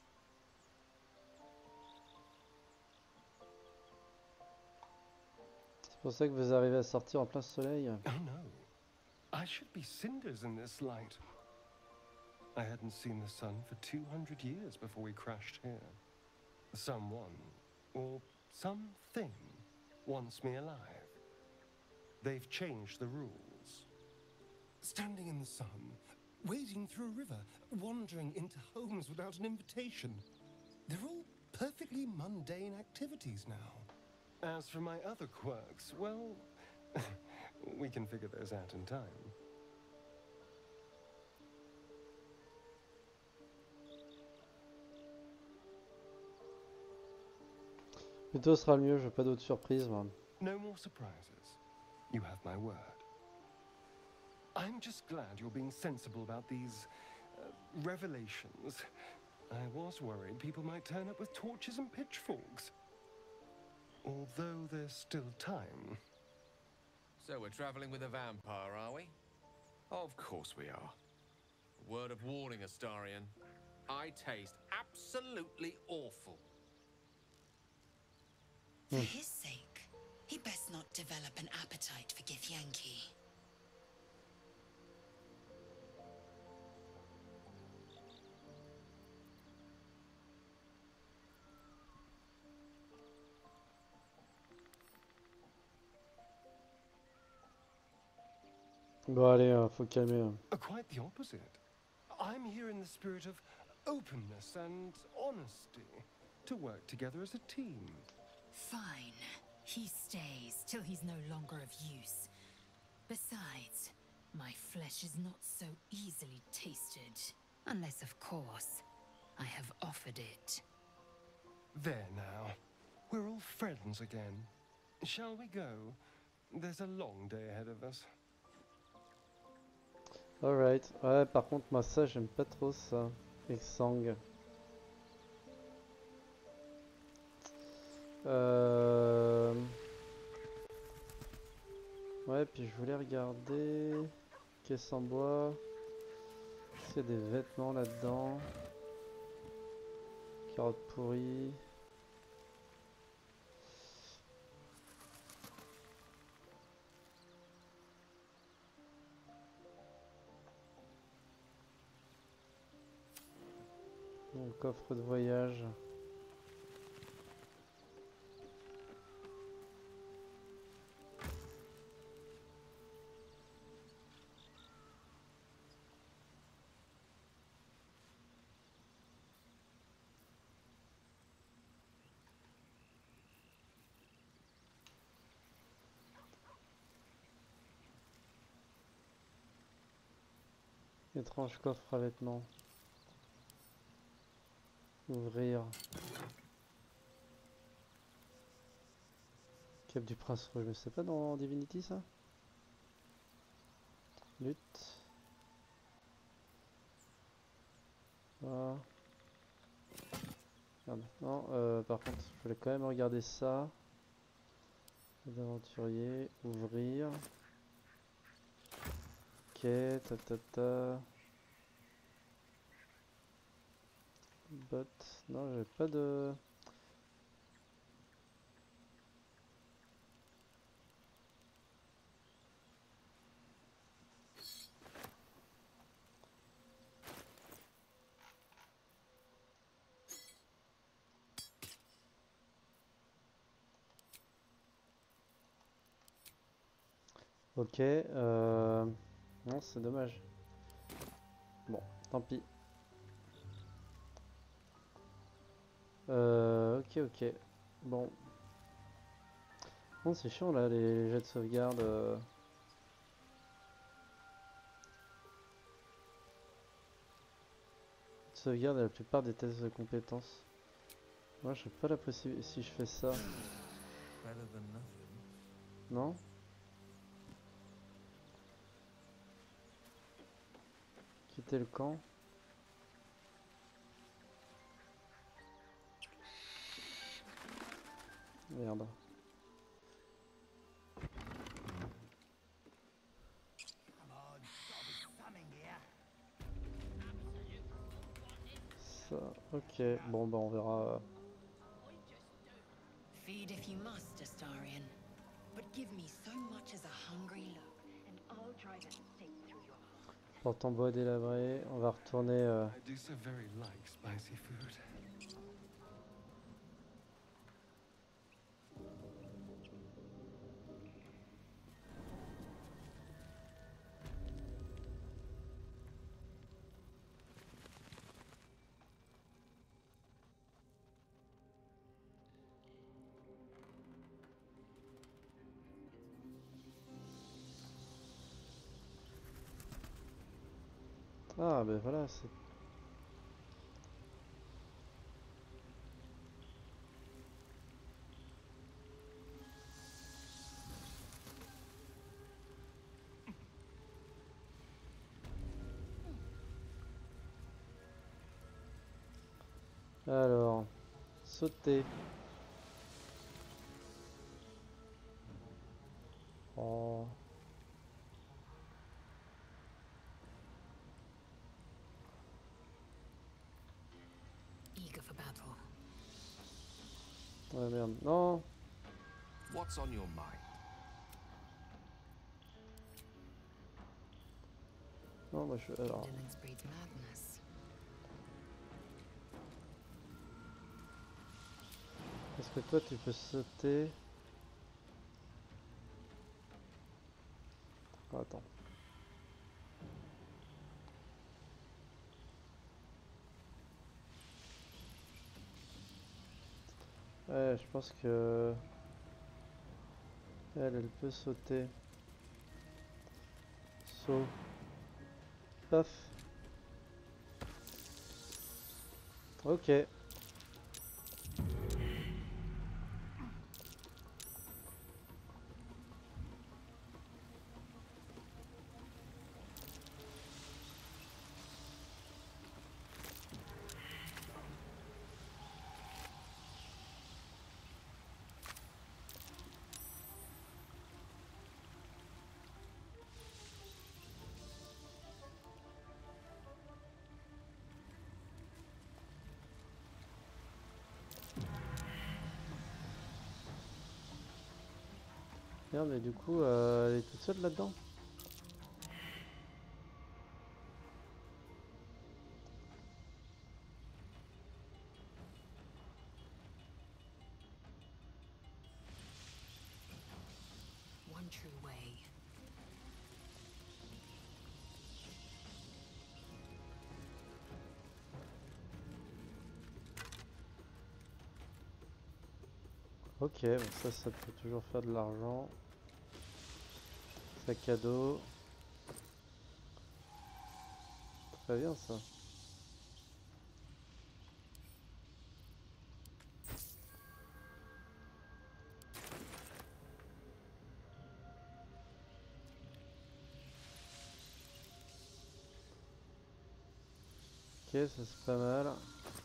C'est pour ça que vous arrivez à sortir en plein soleil. Oh no, I should be cinders in this light. I hadn't seen the sun for 200 years before we crashed here. Someone, or something, wants me alive. They've changed the rules. Standing in the sun, wading through a river, wandering into homes without an invitation. They're all perfectly mundane activities now. As for my other quirks, well, we can figure those out in time. Plutôt sera le mieux, je veux pas d'autres surprises, moi. No more surprises. You have my word. I'm just glad you're being sensible about these revelations. I was worried people might turn up with torches and pitchforks. Although there's still time. So we're traveling with a vampire, are we? Of course we are. Word of warning, Astarion. I taste absolutely awful. For his sake, he best not develop an appetite for Githyanki. Bon allez, faut calmer. Quite the opposite. I'm here in the spirit of openness and honesty to work together as a team. Fine. He stays till he's no longer of use. Besides, my flesh is not so easily tasted. Unless, of course, I have offered it. There now. We're all friends again. Shall we go? There's a long day ahead of us. Alright. Ouais, par contre, moi ça, j'aime pas trop ça. Exsang. Ouais, puis je voulais regarder. Caisse en bois. Est-ce qu'il y a des vêtements là-dedans? Carottes pourries. Mon coffre de voyage. Étrange coffre à vêtements. Ouvrir. Cap du Prince Rouge, mais c'est pas dans Divinity ça? Lutte. Voilà. Merde. Non, par contre, il fallait quand même regarder ça. D'aventurier, ouvrir. Ok, Bot. Non, j'ai pas de. Ok, non, c'est dommage. Bon, tant pis. Ok. Bon. Bon, c'est chiant là, les jets de sauvegarde. Sauvegarde la plupart des tests de compétences. Moi, j'ai pas la possibilité. Si je fais ça. Better than nothing. Non? Quitter le camp. Merde. Ça, ok. Bon, bah on verra. Feed if you must, Astarion. But give me so much as a hungry look, and I'll drive a stake through your heart. Porte en bois délabré. On va retourner. I do so very like spicy food. Ah, ben voilà, c'est. Alors, sauter. Oh. Eager for battle. Ouais, merde. Non! What's on your mind? Non, moi je. Alors. Indolence breeds madness. Est-ce que toi tu peux sauter? Oh, attends. Ouais, je pense que. Elle peut sauter. Saut. Paf. Ok. Merde, mais du coup, elle est toute seule là-dedans? One true way. Ok, bon, ça peut toujours faire de l'argent. Sac à dos. Très bien ça. ça c'est pas mal.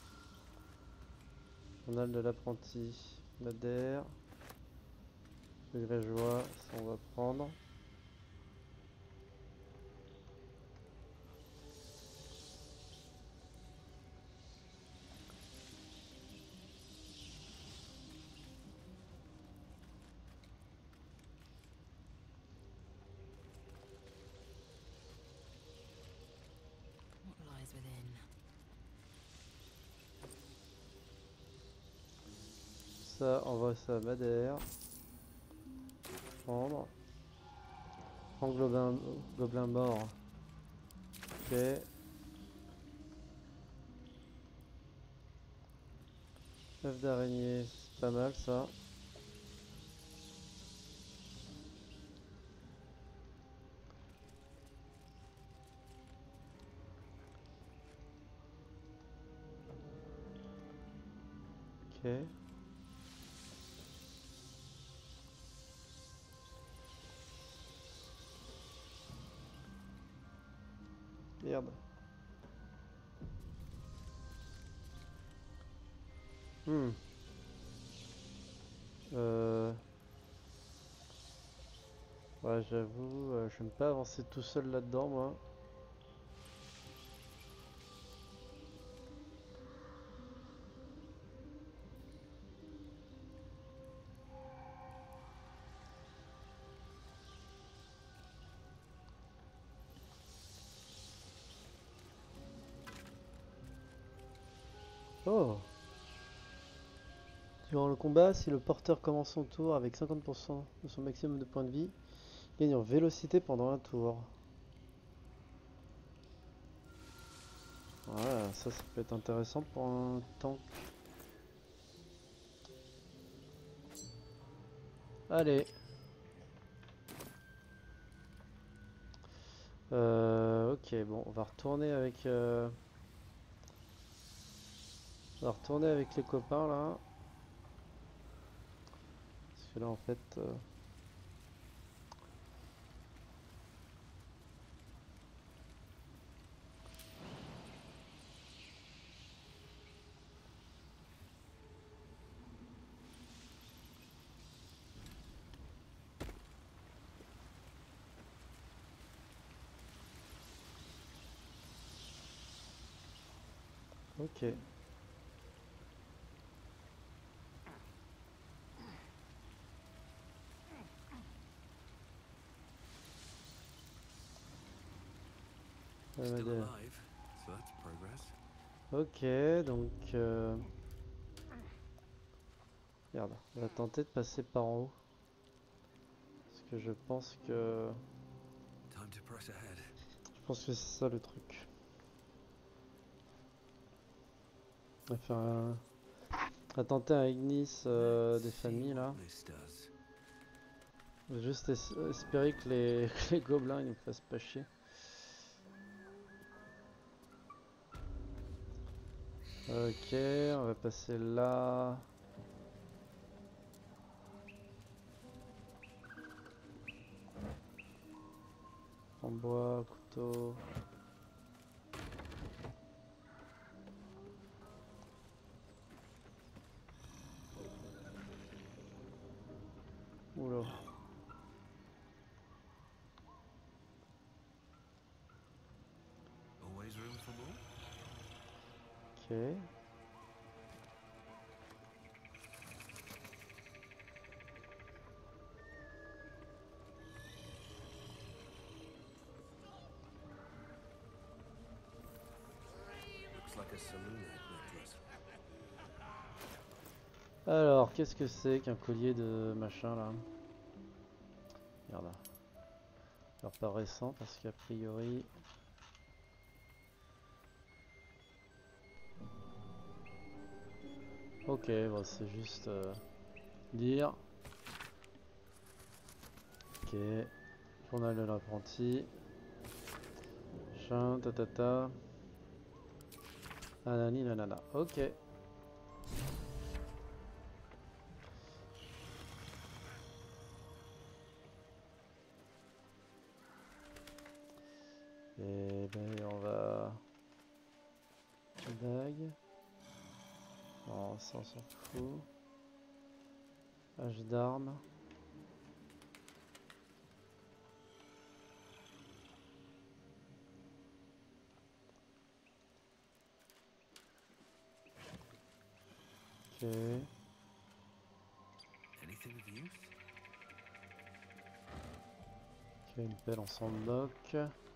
Journal de l'apprenti. Madère. Le grégeois, ça on va prendre. What lies within? Ça, envoie ça à Madère. Prendre. Prends gobelin mort. Ok. œuf d'araignée, c'est pas mal ça. Ok. Merde. Hmm. Ouais, j'avoue, j'aime pas avancer tout seul là-dedans, moi. Oh! Durant le combat, si le porteur commence son tour avec 50% de son maximum de points de vie, il gagne en vélocité pendant un tour. Voilà, ça peut être intéressant pour un tank. Allez. Ok, bon, on va retourner avec... On va retourner avec les copains là. Parce que là en fait... Ok. Still Madère. alive, so that's progress. Ok, donc... Merde, on va tenter de passer par en haut. Parce que je pense que... Time to press ahead. Je pense que c'est ça le truc. On va faire un... On va tenter un Ignis des familles là. This does. On va juste espérer que les, que les gobelins ils nous fassent pas chier. Ok, on va passer là. En bois, couteau. Oula. Always room for more? Ok. Looks like a saloon necklace. Alors, qu'est-ce que c'est qu'un collier de machin là? Merde. Alors pas récent parce qu'a priori... Ok, bon c'est juste lire. Ok. Journal de l'apprenti. Machin, tatata. Nanani nanana. Ok. Et ben on va... Dague. Non, ça on s'en fout. Hache d'armes. Ok. Anything of use? Ok, une pelle, on s'en moque.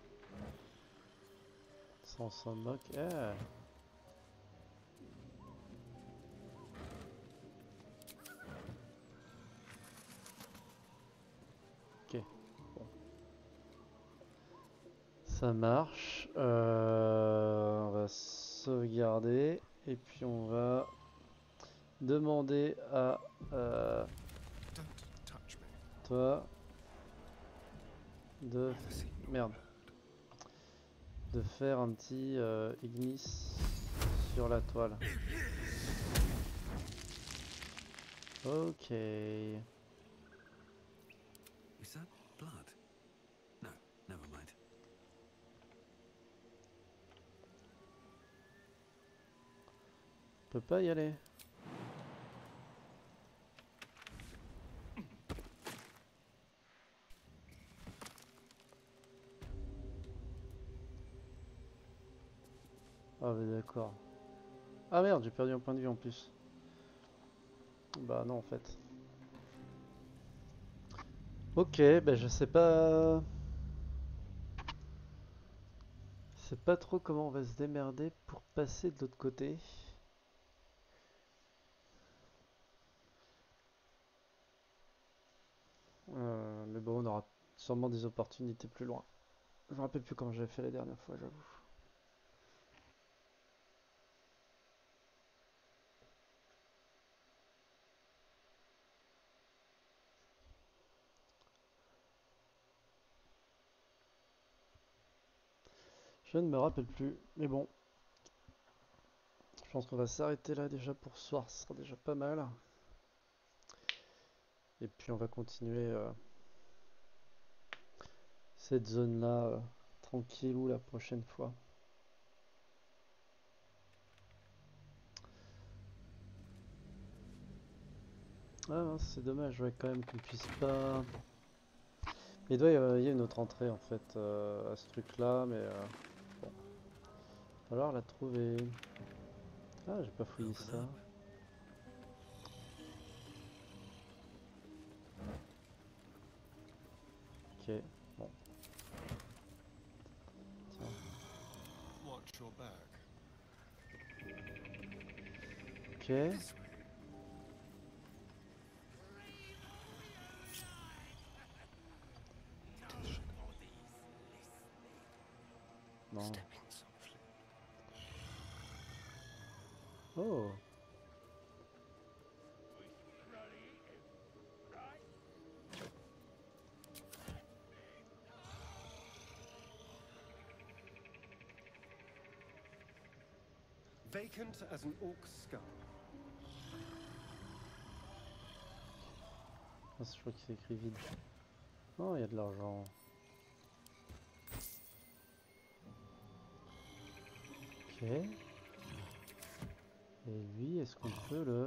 Ça, on s'en moque. Eh. Ok. Bon. Ça marche. On va sauvegarder. Et puis on va demander à Don't touch me. toi de... Merde. De faire un petit ignis sur la toile. Ok. Is that blood? No, never mind. On peut pas y aller. Ah mais d'accord. Ah merde, j'ai perdu un point de vue en plus. Bah non en fait. Ok, bah je sais pas... Je sais pas trop comment on va se démerder pour passer de l'autre côté. Mais bon, on aura sûrement des opportunités plus loin. Je me rappelle plus comment j'avais fait la dernière fois, j'avoue. Je ne me rappelle plus, mais bon. Je pense qu'on va s'arrêter là déjà pour ce soir, ce sera déjà pas mal. Et puis on va continuer cette zone-là tranquillou la prochaine fois. Ah mince, c'est dommage, ouais, quand même qu'on puisse pas... Il doit y avoir une autre entrée en fait à ce truc-là, mais bon. Va falloir la trouver. Ah, j'ai pas fouillé Open ça. up. Ok, bon. Tiens. Watch your back. Ok. This way. Non. Step in softly. Oh. Vacant as an orc's skull. Ah, je crois qu'il c'est écrit vide. Oh, il y a de l'argent. Ok. Et lui, est-ce qu'on peut le...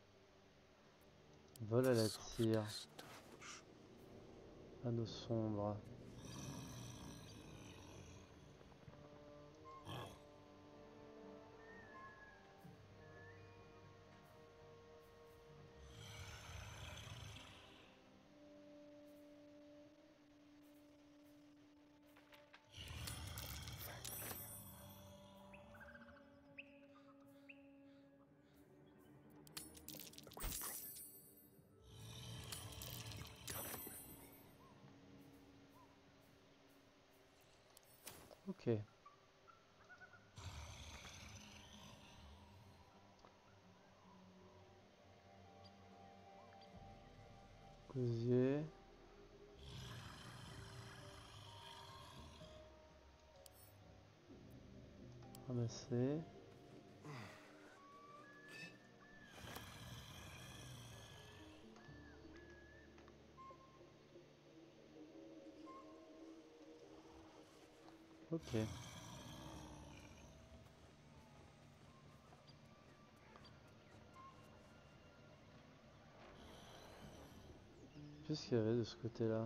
Vol à la tire. Anneau sombre. A quick profit. You're coming with me. Ok. Gosier. Ramasser. Ok. plus ce qu'il y avait de ce côté-là.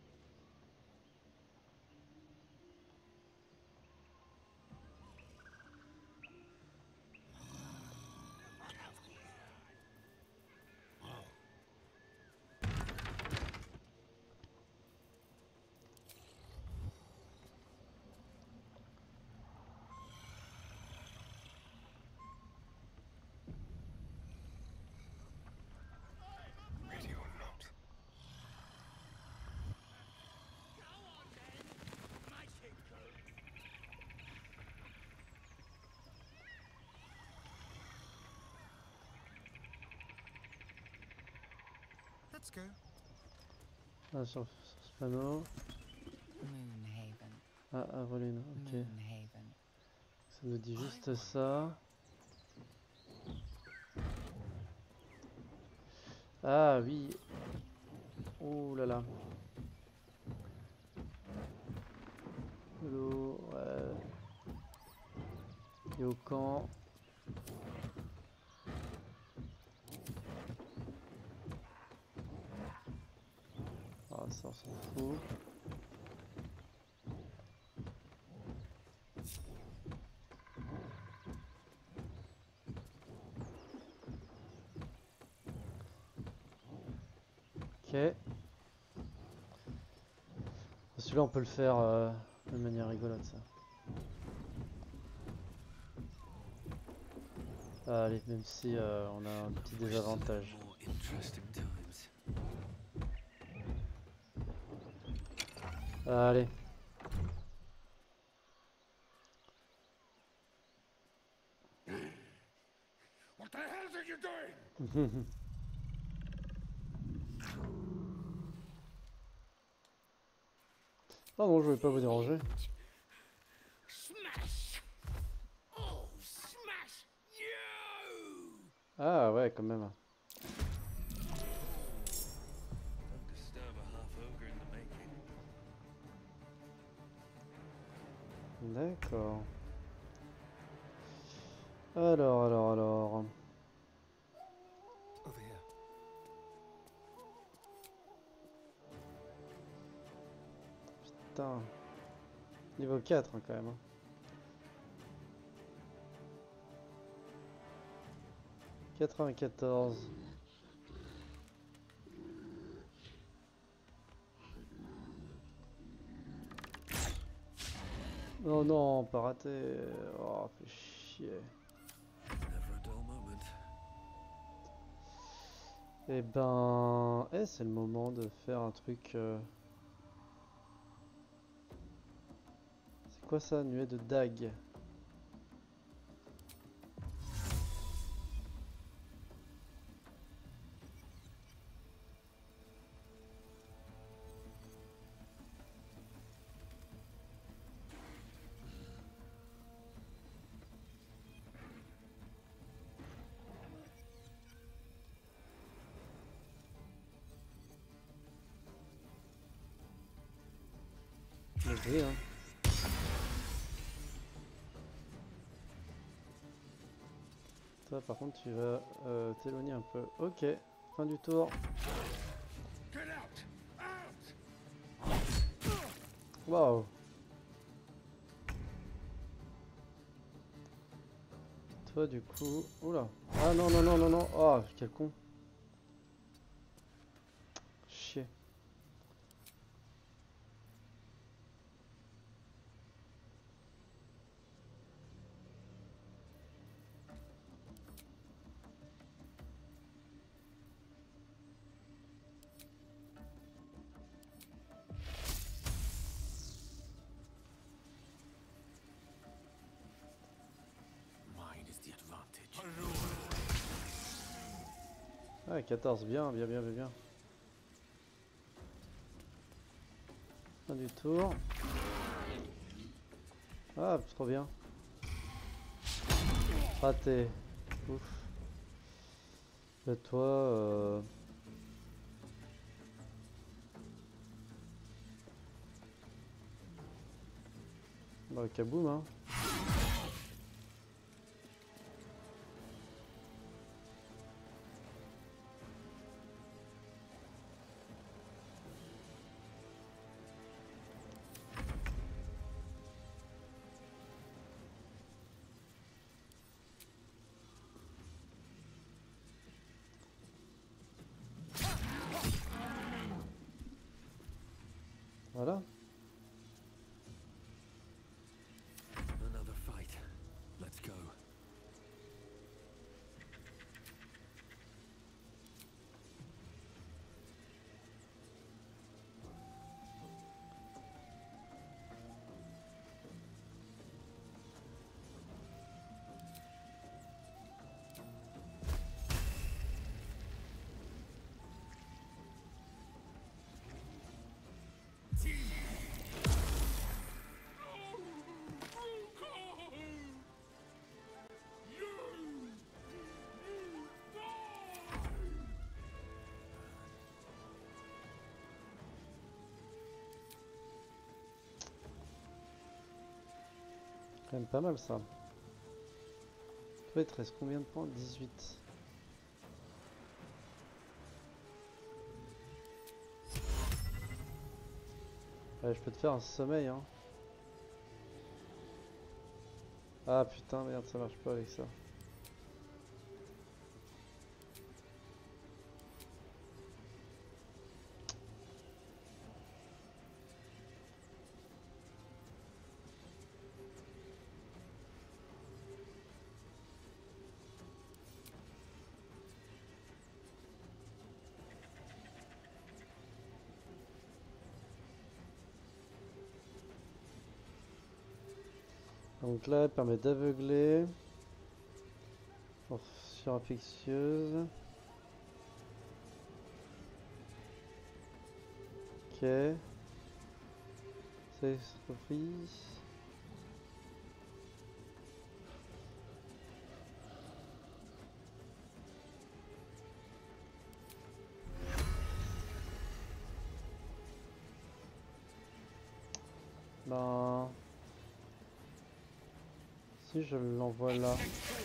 Ready or not. Let's go. Ah, sur ce panneau. Moonhaven. Ah, Avrolune, ok. Moonhaven. Ça nous dit juste ça. Ah oui. Oh là là. L'eau, ouais. Et au camp. Ah, ça on s'en fout. Ok. Celui-là on peut le faire de manière rigolote ça. Ah, allez, même si on a un petit désavantage. More interesting times. Allez. What the hell are you doing? Pardon, je voulais pas vous déranger. Smash! Oh, smash you! Ah ouais, quand même. Don't disturb a half ogre in the making. D'accord. Alors. Over here. Putain. Niveau 4 hein, quand même. Hein. « 94. Oh non, pas raté. Oh, fait chier. Never a dull moment. Eh ben... c'est le moment de faire un truc... C'est quoi ça, nuée de dague? Vas-y, hein. Toi, par contre, tu vas t'éloigner un peu. Ok, fin du tour. Get out! Out! Waouh. Toi, du coup... Oula. Ah non, non, non, non, non. Oh, quel con. Chier. Mine is the advantage. Ah, 14, bien, bien, bien, bien, bien. Fin du tour. Ah, trop bien. Raté. Ouf. Et toi, bah, kaboum, hein. Voilà. Another fight. Let's go. Quand même pas mal ça. Toi, il te reste combien de points? 18. Ouais, je peux te faire un sommeil, hein. Ah putain, merde, ça marche pas avec ça. Donc là, elle permet d'aveugler. Sur infectieuse. Ok. C'est Sophie. Ben... Si je l'envoie là.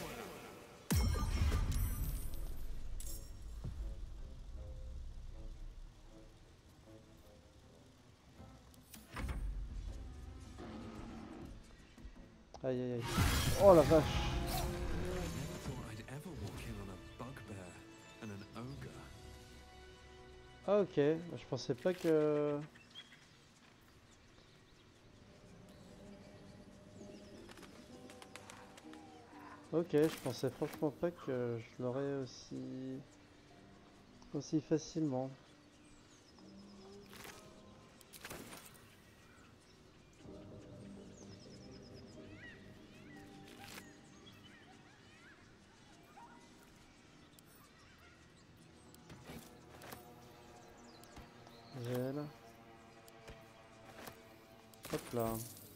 Aïe aïe aïe. Oh la vache. Never thought I'd ever walk in on a bugbear and an ogre. Ah ok, bah, je pensais pas que... Ok, je pensais franchement pas que je l'aurais aussi facilement. Gel. Hop là.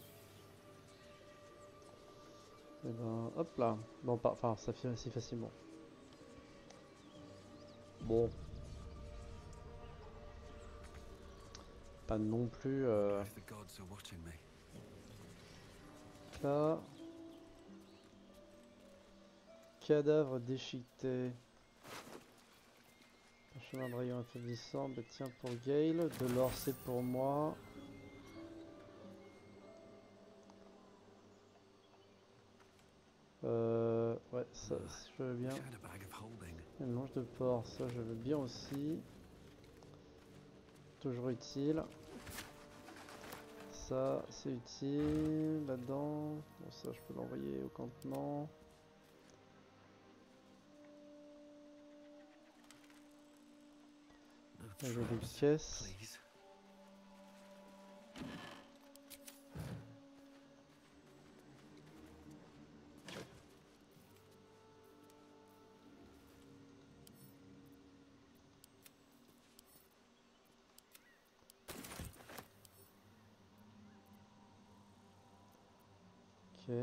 Et ben hop là. Bon, enfin ça fait assez facilement. Bon. Pas non plus If the gods are watching me. là. Cadavre déchiqueté. Un chemin de rayon affaiblissant. Bah tiens pour Gale. De l'or c'est pour moi. Ouais, ça je veux bien. Wish I had a bag of holding. Une longe de porc, ça je veux bien aussi. Toujours utile. Ça c'est utile là-dedans. Bon, ça je peux l'envoyer au campement. No Là, j'ai des traps, caisses. please. Ok.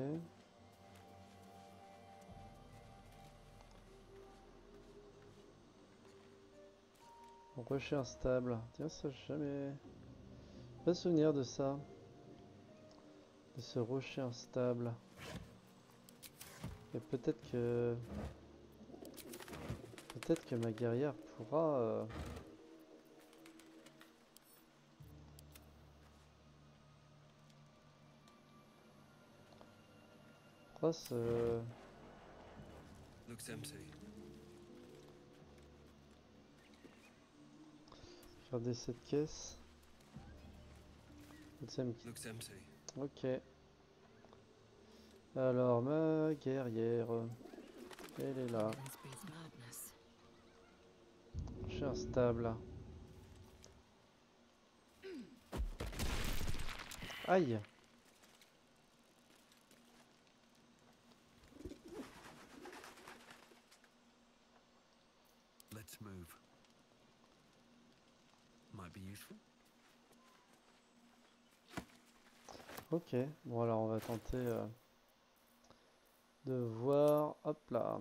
Donc rocher instable. Tiens, ça j'ai jamais... Pas souvenir de ça. De ce rocher instable. Et peut-être que... Peut-être que ma guerrière pourra... pourra se... Looks empty. faire des 7 caisses. Deuxième kit. Looks empty. Ok. Alors, ma guerrière. Elle est là. Violence breeds madness. J'ai un stable. Aïe! Let's move. Might be useful. Ok, bon alors on va tenter de voir, hop là,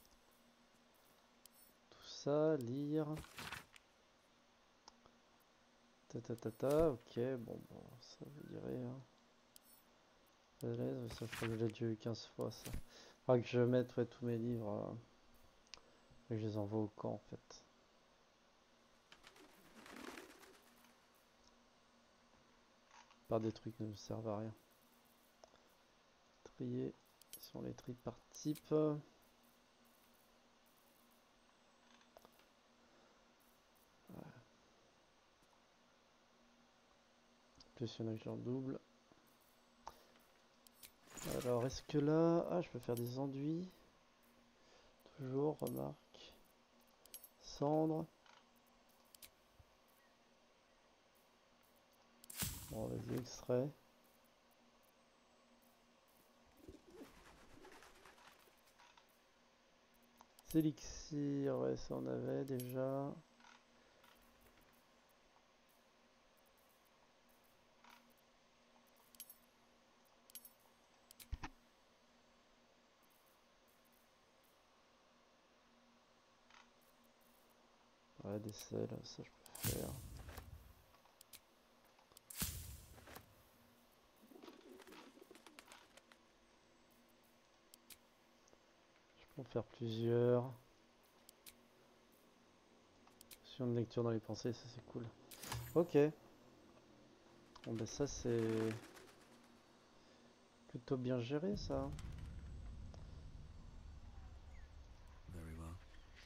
tout ça, lire, ok, bon, ça vous direz, hein. À l'aise, ça je crois que j'ai déjà eu 15 fois ça. Faudra que je mette ouais, tous mes livres, et que je les envoie au camp en fait. Par des trucs ne me servent à rien. Trier, si on les trie par type. Plus il y en a que j'en double. Alors est-ce que là... Ah, je peux faire des enduits. Toujours, remarque. Cendre. Bon, vas-y, extrait. Élixir, ouais, ça on avait déjà. Ouais, des sels, ça je peux faire. Je peux en faire plusieurs. Sur une lecture dans les pensées, ça c'est cool. Ok. Bon ben ça c'est plutôt bien géré ça. Very well.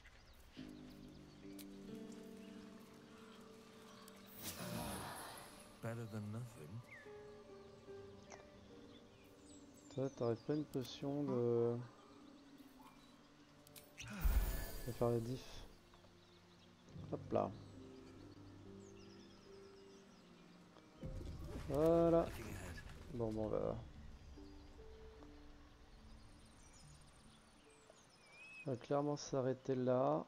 Better than nothing. Toi t'aurais pas une potion de faire les diffs. Hop là. Voilà. Looking ahead. Bon, on va clairement s'arrêter là.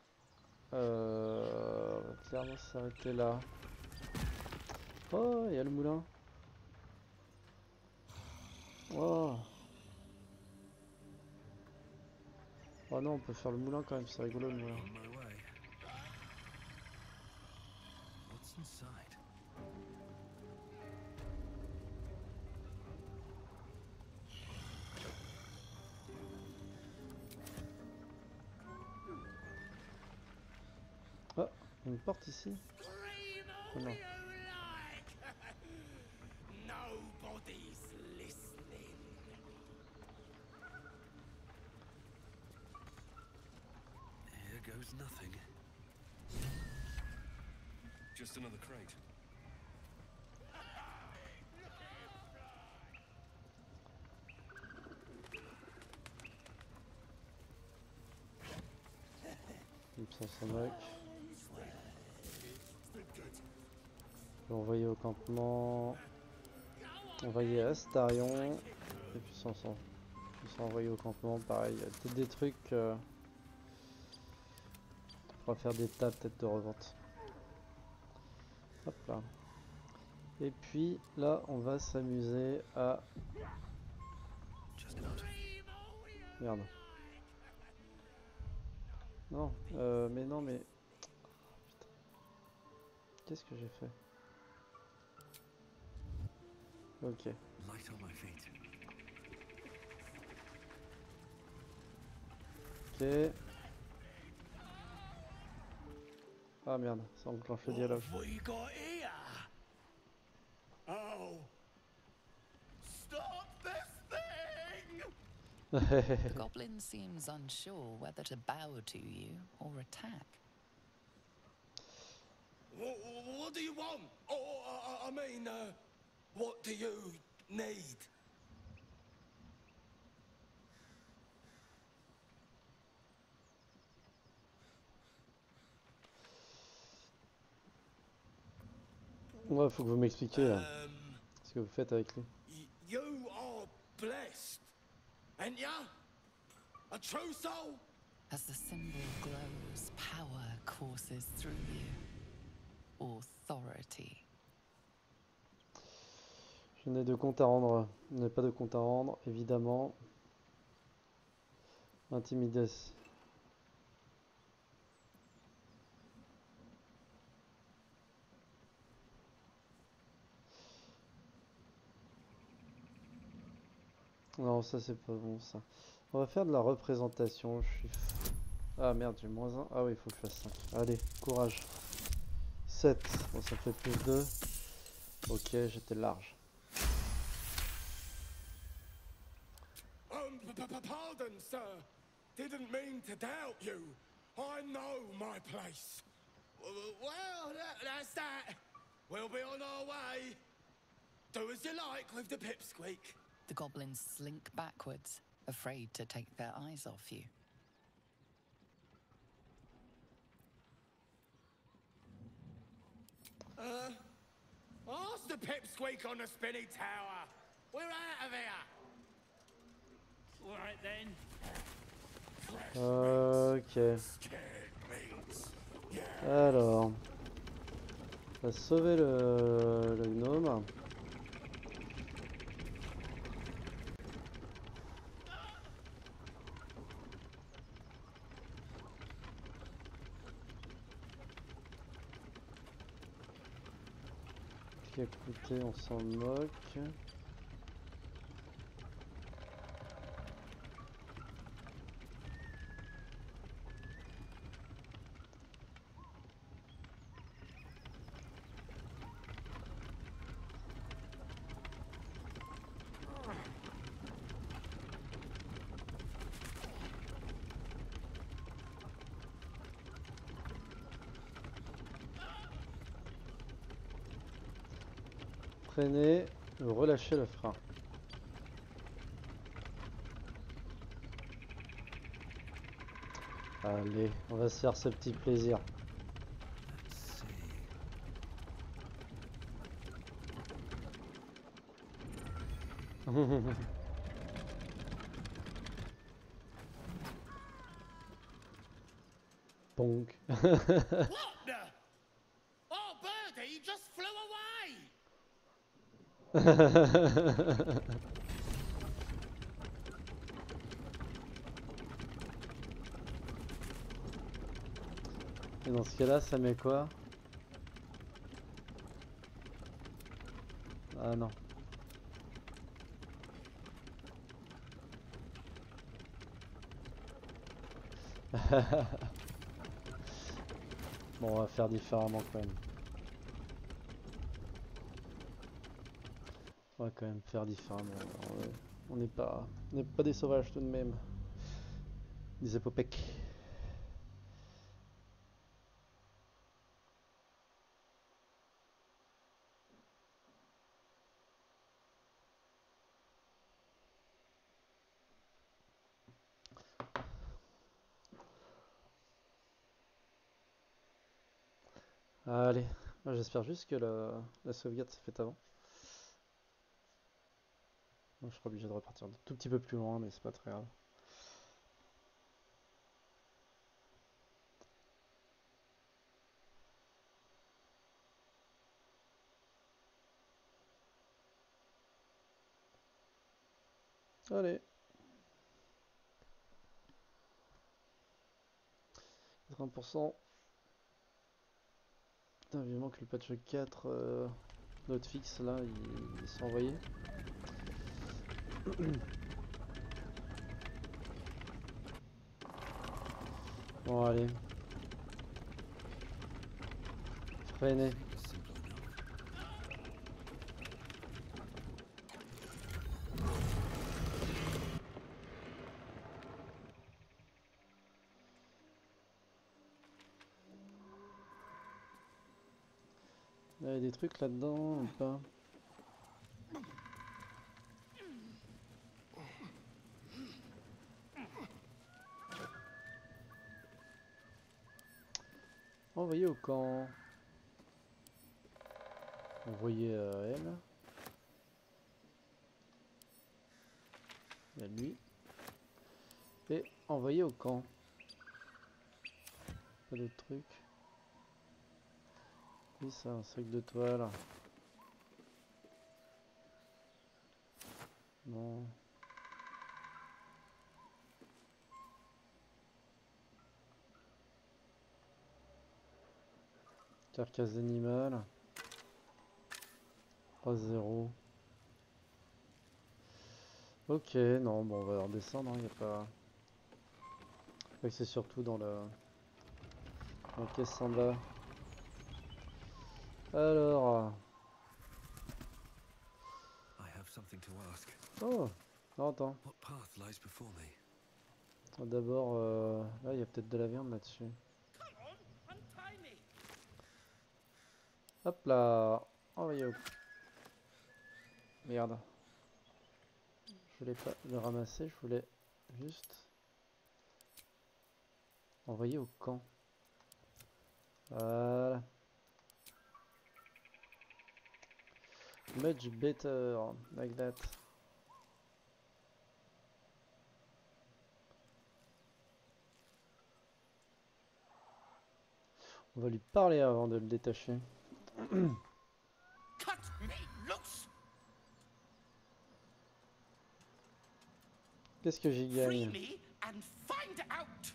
On va clairement s'arrêter là. Oh, il y a le moulin. Oh. Oh non, on peut faire le moulin quand même, c'est rigolo le moulin. On my way. What's inside? Ah, une porte ici. Oh non. Nobody's listening. Here goes nothing. Just another crate. Comme ça, on s'en moque. Je vais envoyer au campement. Envoyer à Astarion. Et puis ça, on s'en envoyer au campement. Pareil, il y a peut-être des trucs. On va faire des tas peut-être de revente. Hop là. Et puis là, on va s'amuser à... Merde. Non, mais non, mais... Putain. Qu'est-ce que j'ai fait? Ok. Light on my feet. Ok. Ah merde, ça enclenche le dialogue. What have we got here? Oh. Stop this thing! The goblin seems unsure whether to bow to you or attack. What do you want? Oh, I mean, What do you need? Ouais, faut que vous m'expliquiez là, ce que vous faites avec lui. You are blessed, ain't ya? A true soul? As the symbol glows, power courses through you. Authority. Je n'ai de compte à rendre. Je n'ai pas de compte à rendre, évidemment. Intimidation. Non, ça c'est pas bon ça. On va faire de la représentation. Je suis... Ah merde, j'ai moins 1. Ah oui, il faut que je fasse 5. Allez, courage. 7. Bon, ça fait plus 2. Ok, j'étais large. Pardon, sir. Didn't mean to doubt you. I know my place. Well, that's that. We'll be on our way. Do as you like with the pipsqueak. The goblins slink backwards, afraid to take their eyes off you. Ask the pipsqueak on the spinny tower. We're out of here. All right then. Ok. Alors, on va sauver le gnome. Qui a coûté, on s'en moque. Freinez, relâchez le frein. Allez, on va se faire ce petit plaisir. Bonk. What the? Oh, Birdie just flew away. Et dans ce cas-là, ça met quoi? Ah non. Bon, on va faire différemment quand même. On va quand même faire différemment. On n'est pas des sauvages tout de même. Des épopèques. Allez, j'espère juste que la sauvegarde s'est faite avant. Je serai obligé de repartir un tout petit peu plus loin, mais c'est pas très grave. Allez. 30%. Putain, vivement que le patch 4 note fixe là, il s'est envoyé. Bon, allez. Freinez. Il y a des trucs là-dedans ou pas? Envoyer au camp. Envoyer à elle. Il y a lui. Et envoyer au camp. Pas d'autres trucs. Oui, c'est un sac de toile. Non. Carcasse d'animal. 3-0. Ok, non, bon, on va redescendre, il y a pas... Je crois que c'est surtout dans la caisse en bas. Alors... I have something to ask. Oh, non, attends. What path lies before me? D'abord, là, il y a peut-être de la viande là-dessus. Hop là. Envoyer au... Merde. Je voulais pas le ramasser, je voulais juste... Envoyer au camp. Voilà. Much better, like that. On va lui parler avant de le détacher. Cut me loose! Qu'est-ce que j'y Free gagne? me and find out!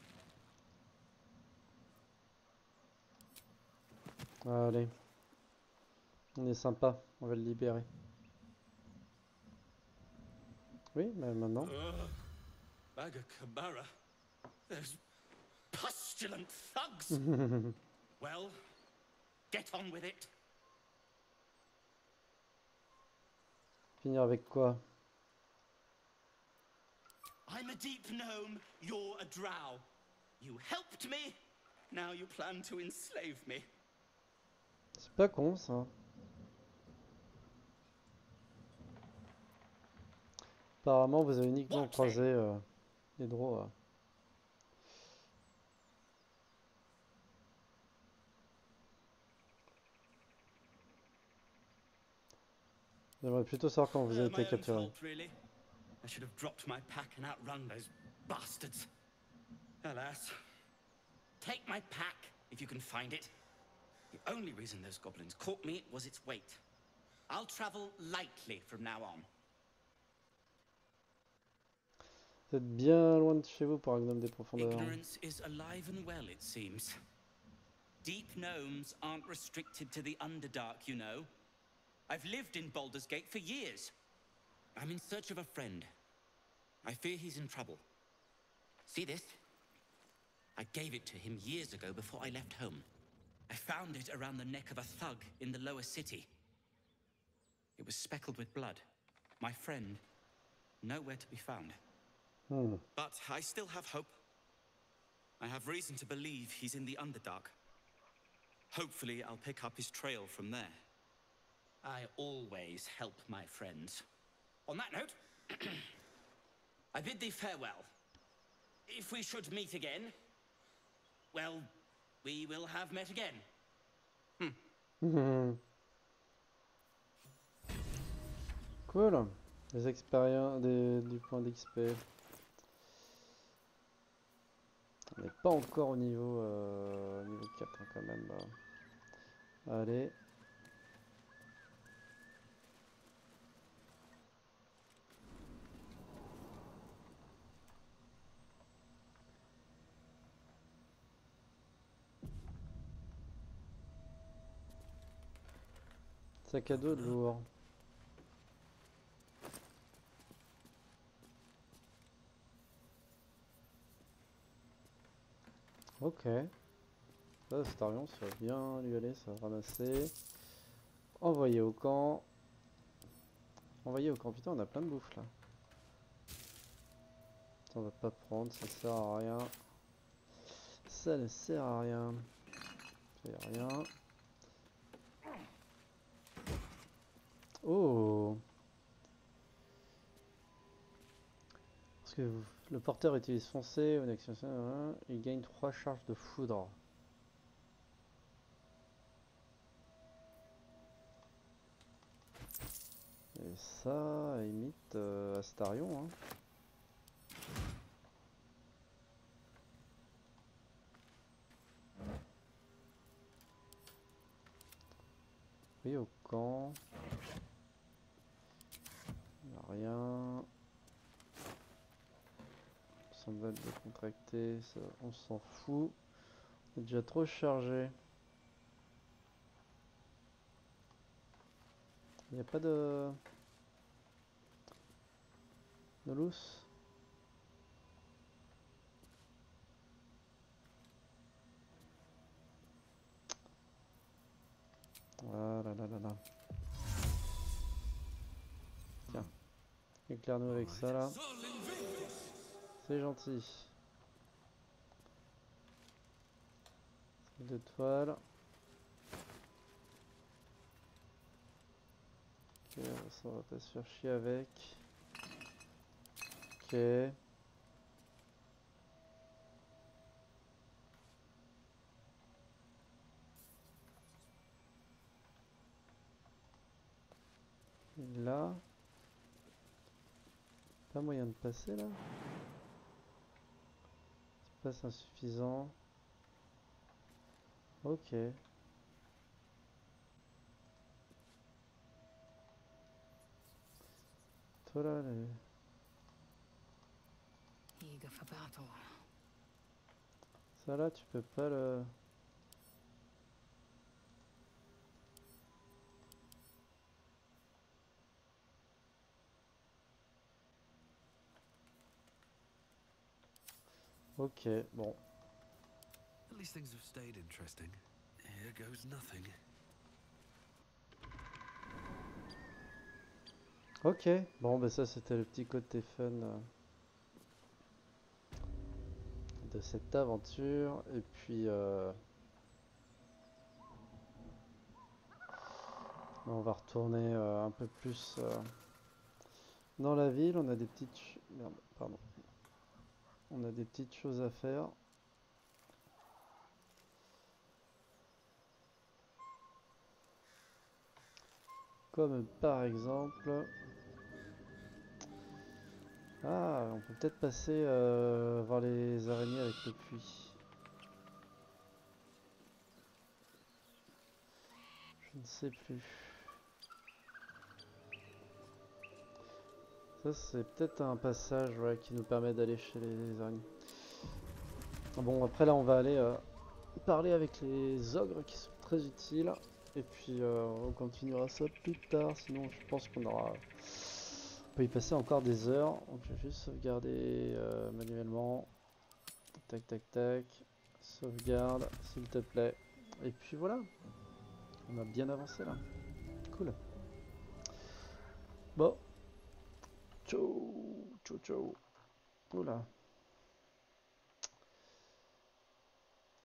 Allez. On est sympa, on va le libérer. Oui, mais maintenant. Bagakamara. Those pustulant thugs! Well, get on with it. Finir avec quoi? I'm a deep gnome, you're a drow. You helped me, now you plan to enslave me. C'est pas con ça. Apparemment vous avez uniquement croisé les droits. J'aimerais plutôt savoir quand vous avez été capturé. Fault, really. I should have dropped my pack and outrun those bastards. Alas. Take my pack, if you can find it. The only reason those goblins caught me was its weight. I'll travel lightly from now on. Vous êtes bien loin de chez vous pour un gnome des profondeurs. Ignorance is alive and well, it seems. Deep gnomes aren't restricted to the Underdark, you know. I've lived in Baldur's Gate for years. I'm in search of a friend. I fear he's in trouble. See this? I gave it to him years ago before I left home. I found it around the neck of a thug in the lower city. It was speckled with blood. My friend, nowhere to be found. But I still have hope. I have reason to believe he's in the Underdark. Hopefully, I'll pick up his trail from there. I always help my friends. On that note, I bid thee farewell. If we should meet again, well, we will have met again. Cool. Des expériences, du point d'XP. On n'est pas encore au niveau, niveau 4 hein, quand même. Bah. Allez. Sac à dos lourd. Ok. Ça, Starion, ça va bien lui aller, ça va ramasser. Envoyer au camp. Envoyer au camp. Putain, on a plein de bouffe là. Ça, on va pas prendre, ça sert à rien. Ça ne sert à rien. Ça y a rien. Oh! Parce que le porteur utilise foncé, une action, il gagne 3 charges de foudre. Et ça imite Astarion, hein. Oui, au camp. Il n'y a rien. Semble décontracté, ça, on s'en fout. On est déjà trop chargé. Il n'y a pas de loose. Ah là là là là. Tiens, éclaire-nous avec ça là. C'est gentil. Deux toiles. Ok, ça on va pas se faire chier avec. Ok. Et là, pas moyen de passer là. Espace insuffisant. Ok. Toi là, Eager for battle. ça là, tu peux pas le. Ok, bon. At least things have stayed interesting. Here goes nothing. Ok, bon, bah ça c'était le petit côté fun de cette aventure. Et puis, on va retourner un peu plus dans la ville. On a des petites merde, pardon. On a des petites choses à faire. Comme par exemple... Ah, on peut peut-être passer voir les araignées avec le puits. Je ne sais plus. Ça c'est peut-être un passage ouais, qui nous permet d'aller chez les araignées. Bon après là on va aller parler avec les ogres qui sont très utiles. Et puis on continuera ça plus tard, sinon je pense qu'on aura... On peut y passer encore des heures. Donc je vais juste sauvegarder manuellement. Tac tac tac. Sauvegarde s'il te plaît. Et puis voilà. On a bien avancé là. Cool. Bon. Ciao. Ciao ciao. Oula.